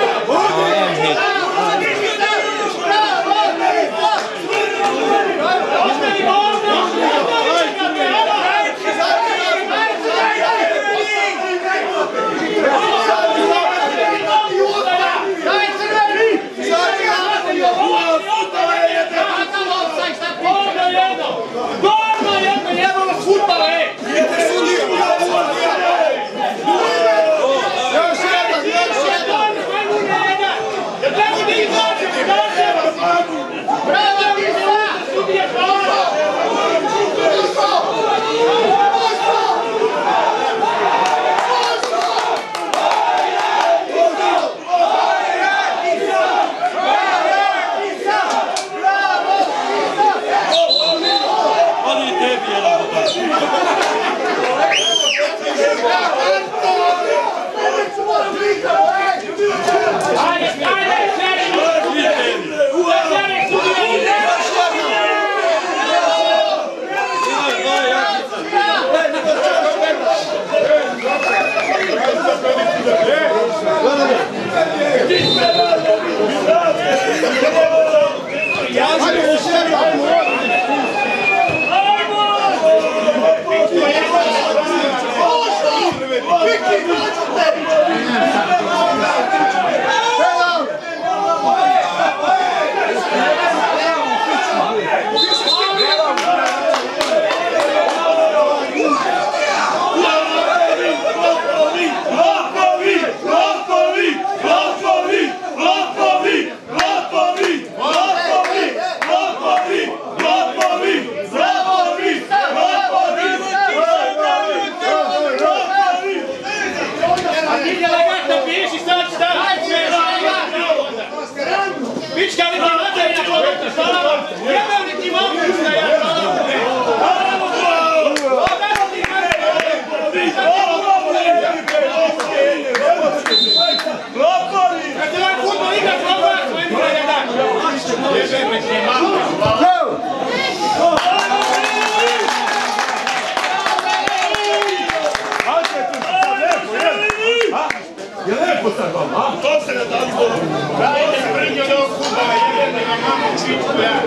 To se ne da zbog. Dajte se brnje od ovog kuba, jedne na mamu čičku, ja.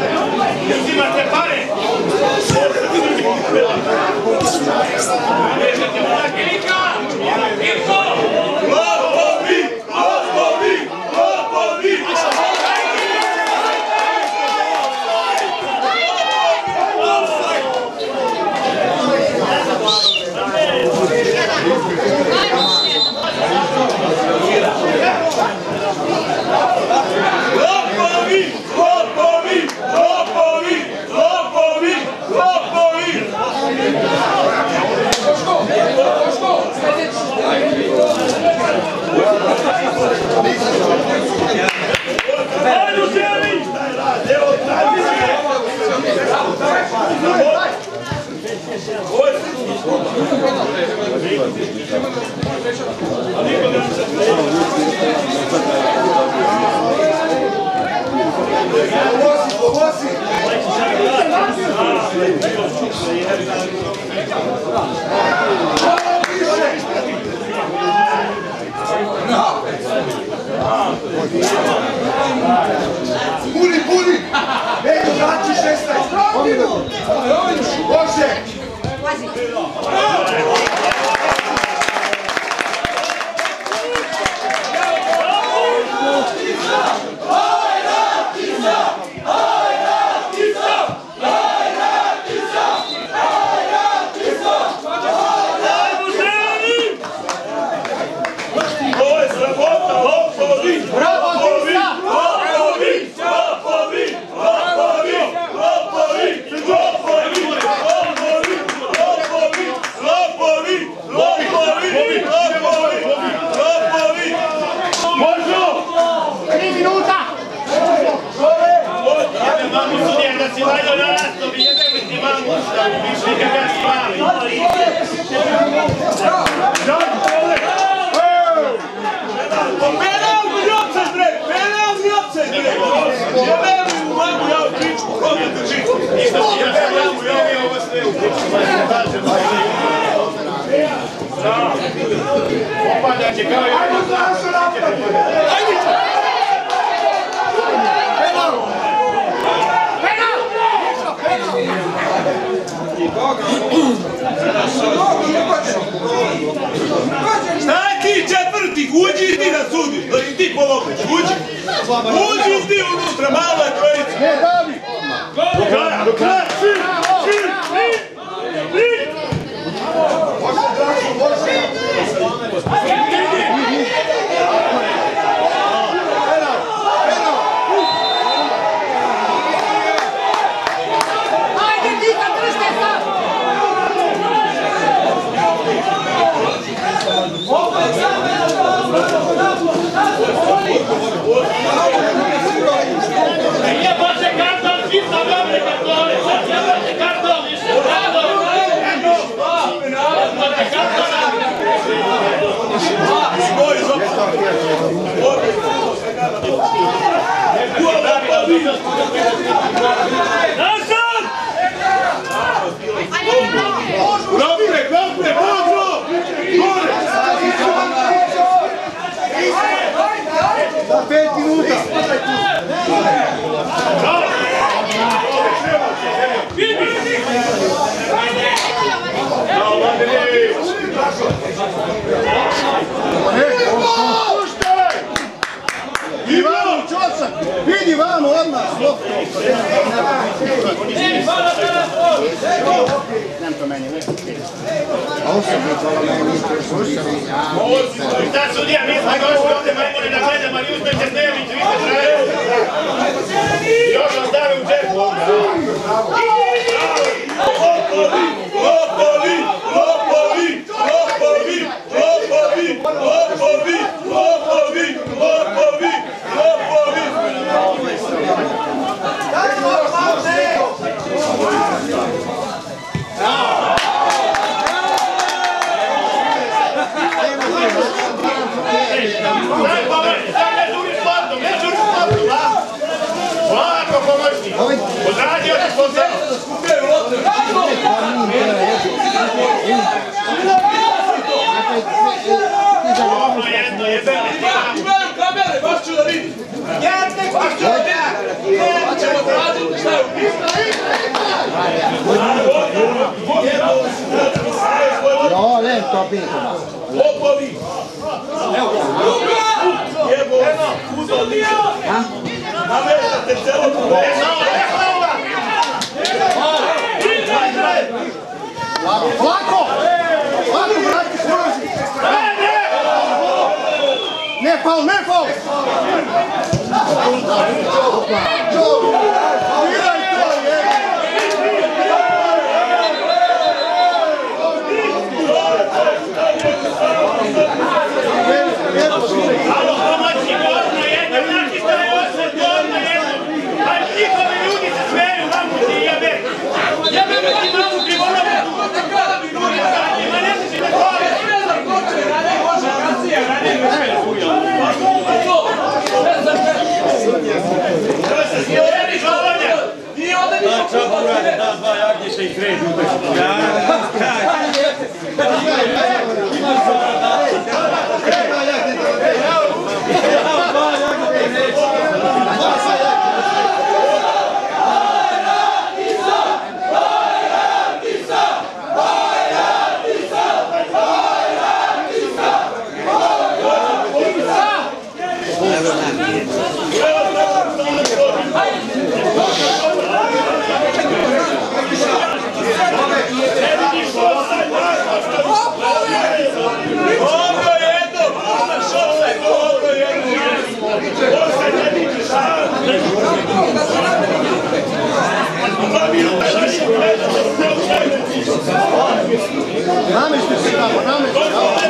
Uzimate pare. Ilika! Ilko! Lopovi! Lopovi! Lopovi! Puni, puni! Evo, znači šesnaest! Može! Si vaglio l'arazzo, vi vedevo ti manco, mica cazzo male. Penal gdje bre, penal gdje bre. Ja verujem u mamu, ja u priču, koga drži. Ništa ti ja sam jamu, ja mi ovo sve u priču. Opada će kao i ovo. Ajde! Šta je ti četvrti? Uđi ti da sudiš, da i ti pomogneš, uđi. Uđi ti unutra, mala trojica. Ne, Davi! Do kraja, do kraja, svi, svi, svi, svi. Može, Drašo, može! Ja bače karton, čista dobre kartone, ja bače karton, više bravo, bače kartona. Spoj, zopet. Nazad! Gravure, gravure, gravure! Gore! Za pet minuta! Vidi vamo, čosak! Vidi vamo odmah! Nem to meni, ne? Osobno to meni slušali. Šta sudija, mi smo došli ovdje majmuni da gledamo, ali uzmete dnevnicu, vi ste trajali. Još vam stavi u džepu ovdje. Lopovi, lopovi, lopovi, lopovi, lopovi, lopovi, lopovi, lopovi, lopovi. Daj, Marmane! Daj, pomoći, sad ne žuri s platom, ne žuri s platom, a? Ovako pomoćni. Odradio ti posao. Skupljaju lote. Ovo jedno jebene. Imaju kamere, baš ću da vidim. Baš ću da vidim. Pa ćemo tražiti šta je u pismu. Jo, ne, to pitamo. Lopovi. Evo, jebo, uzalni. Nametate celo problemu. Lako! Lako, brati, skrozi! Ne faul, ne faul! Diraj to, je! Alo, pomoći, gorno jedno, znači šta je osam, gorno jedno. A njihovi ljudi se smeju, vamo ti jebe. Jebe me ti vamo ti vamo. Ma ne si da kore. To se sjeli. čapu urade, da dva jagnješa i kredi ubeći. Ja, namesti se tamo, namesti.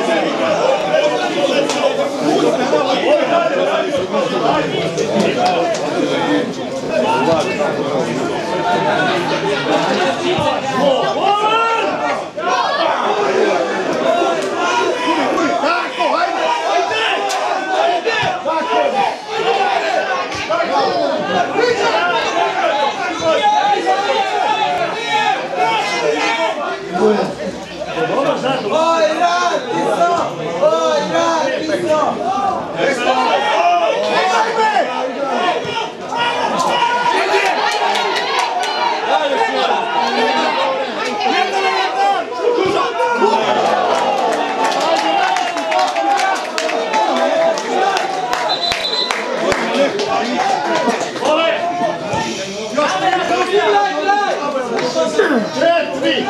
Oj, radi so! Oj, radi so! Četiri!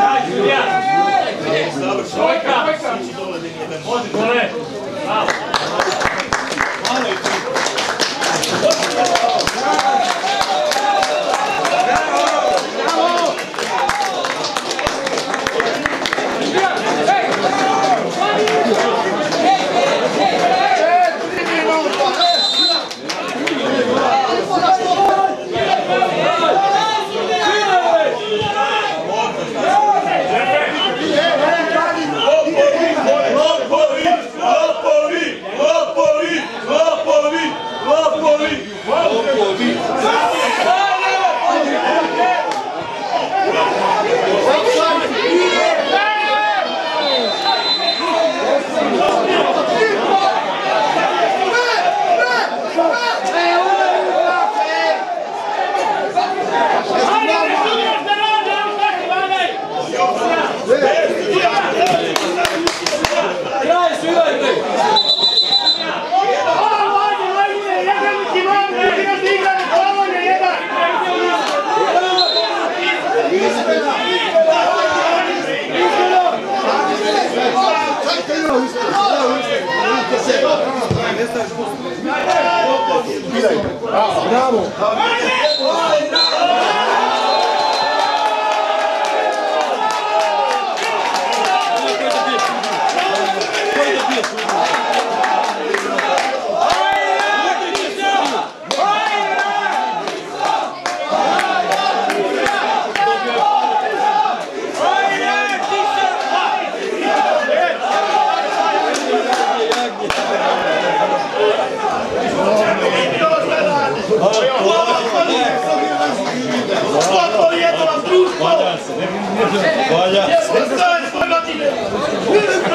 Trojka! Odi dole! Bravo! Bravo! Valja se, ne valja se.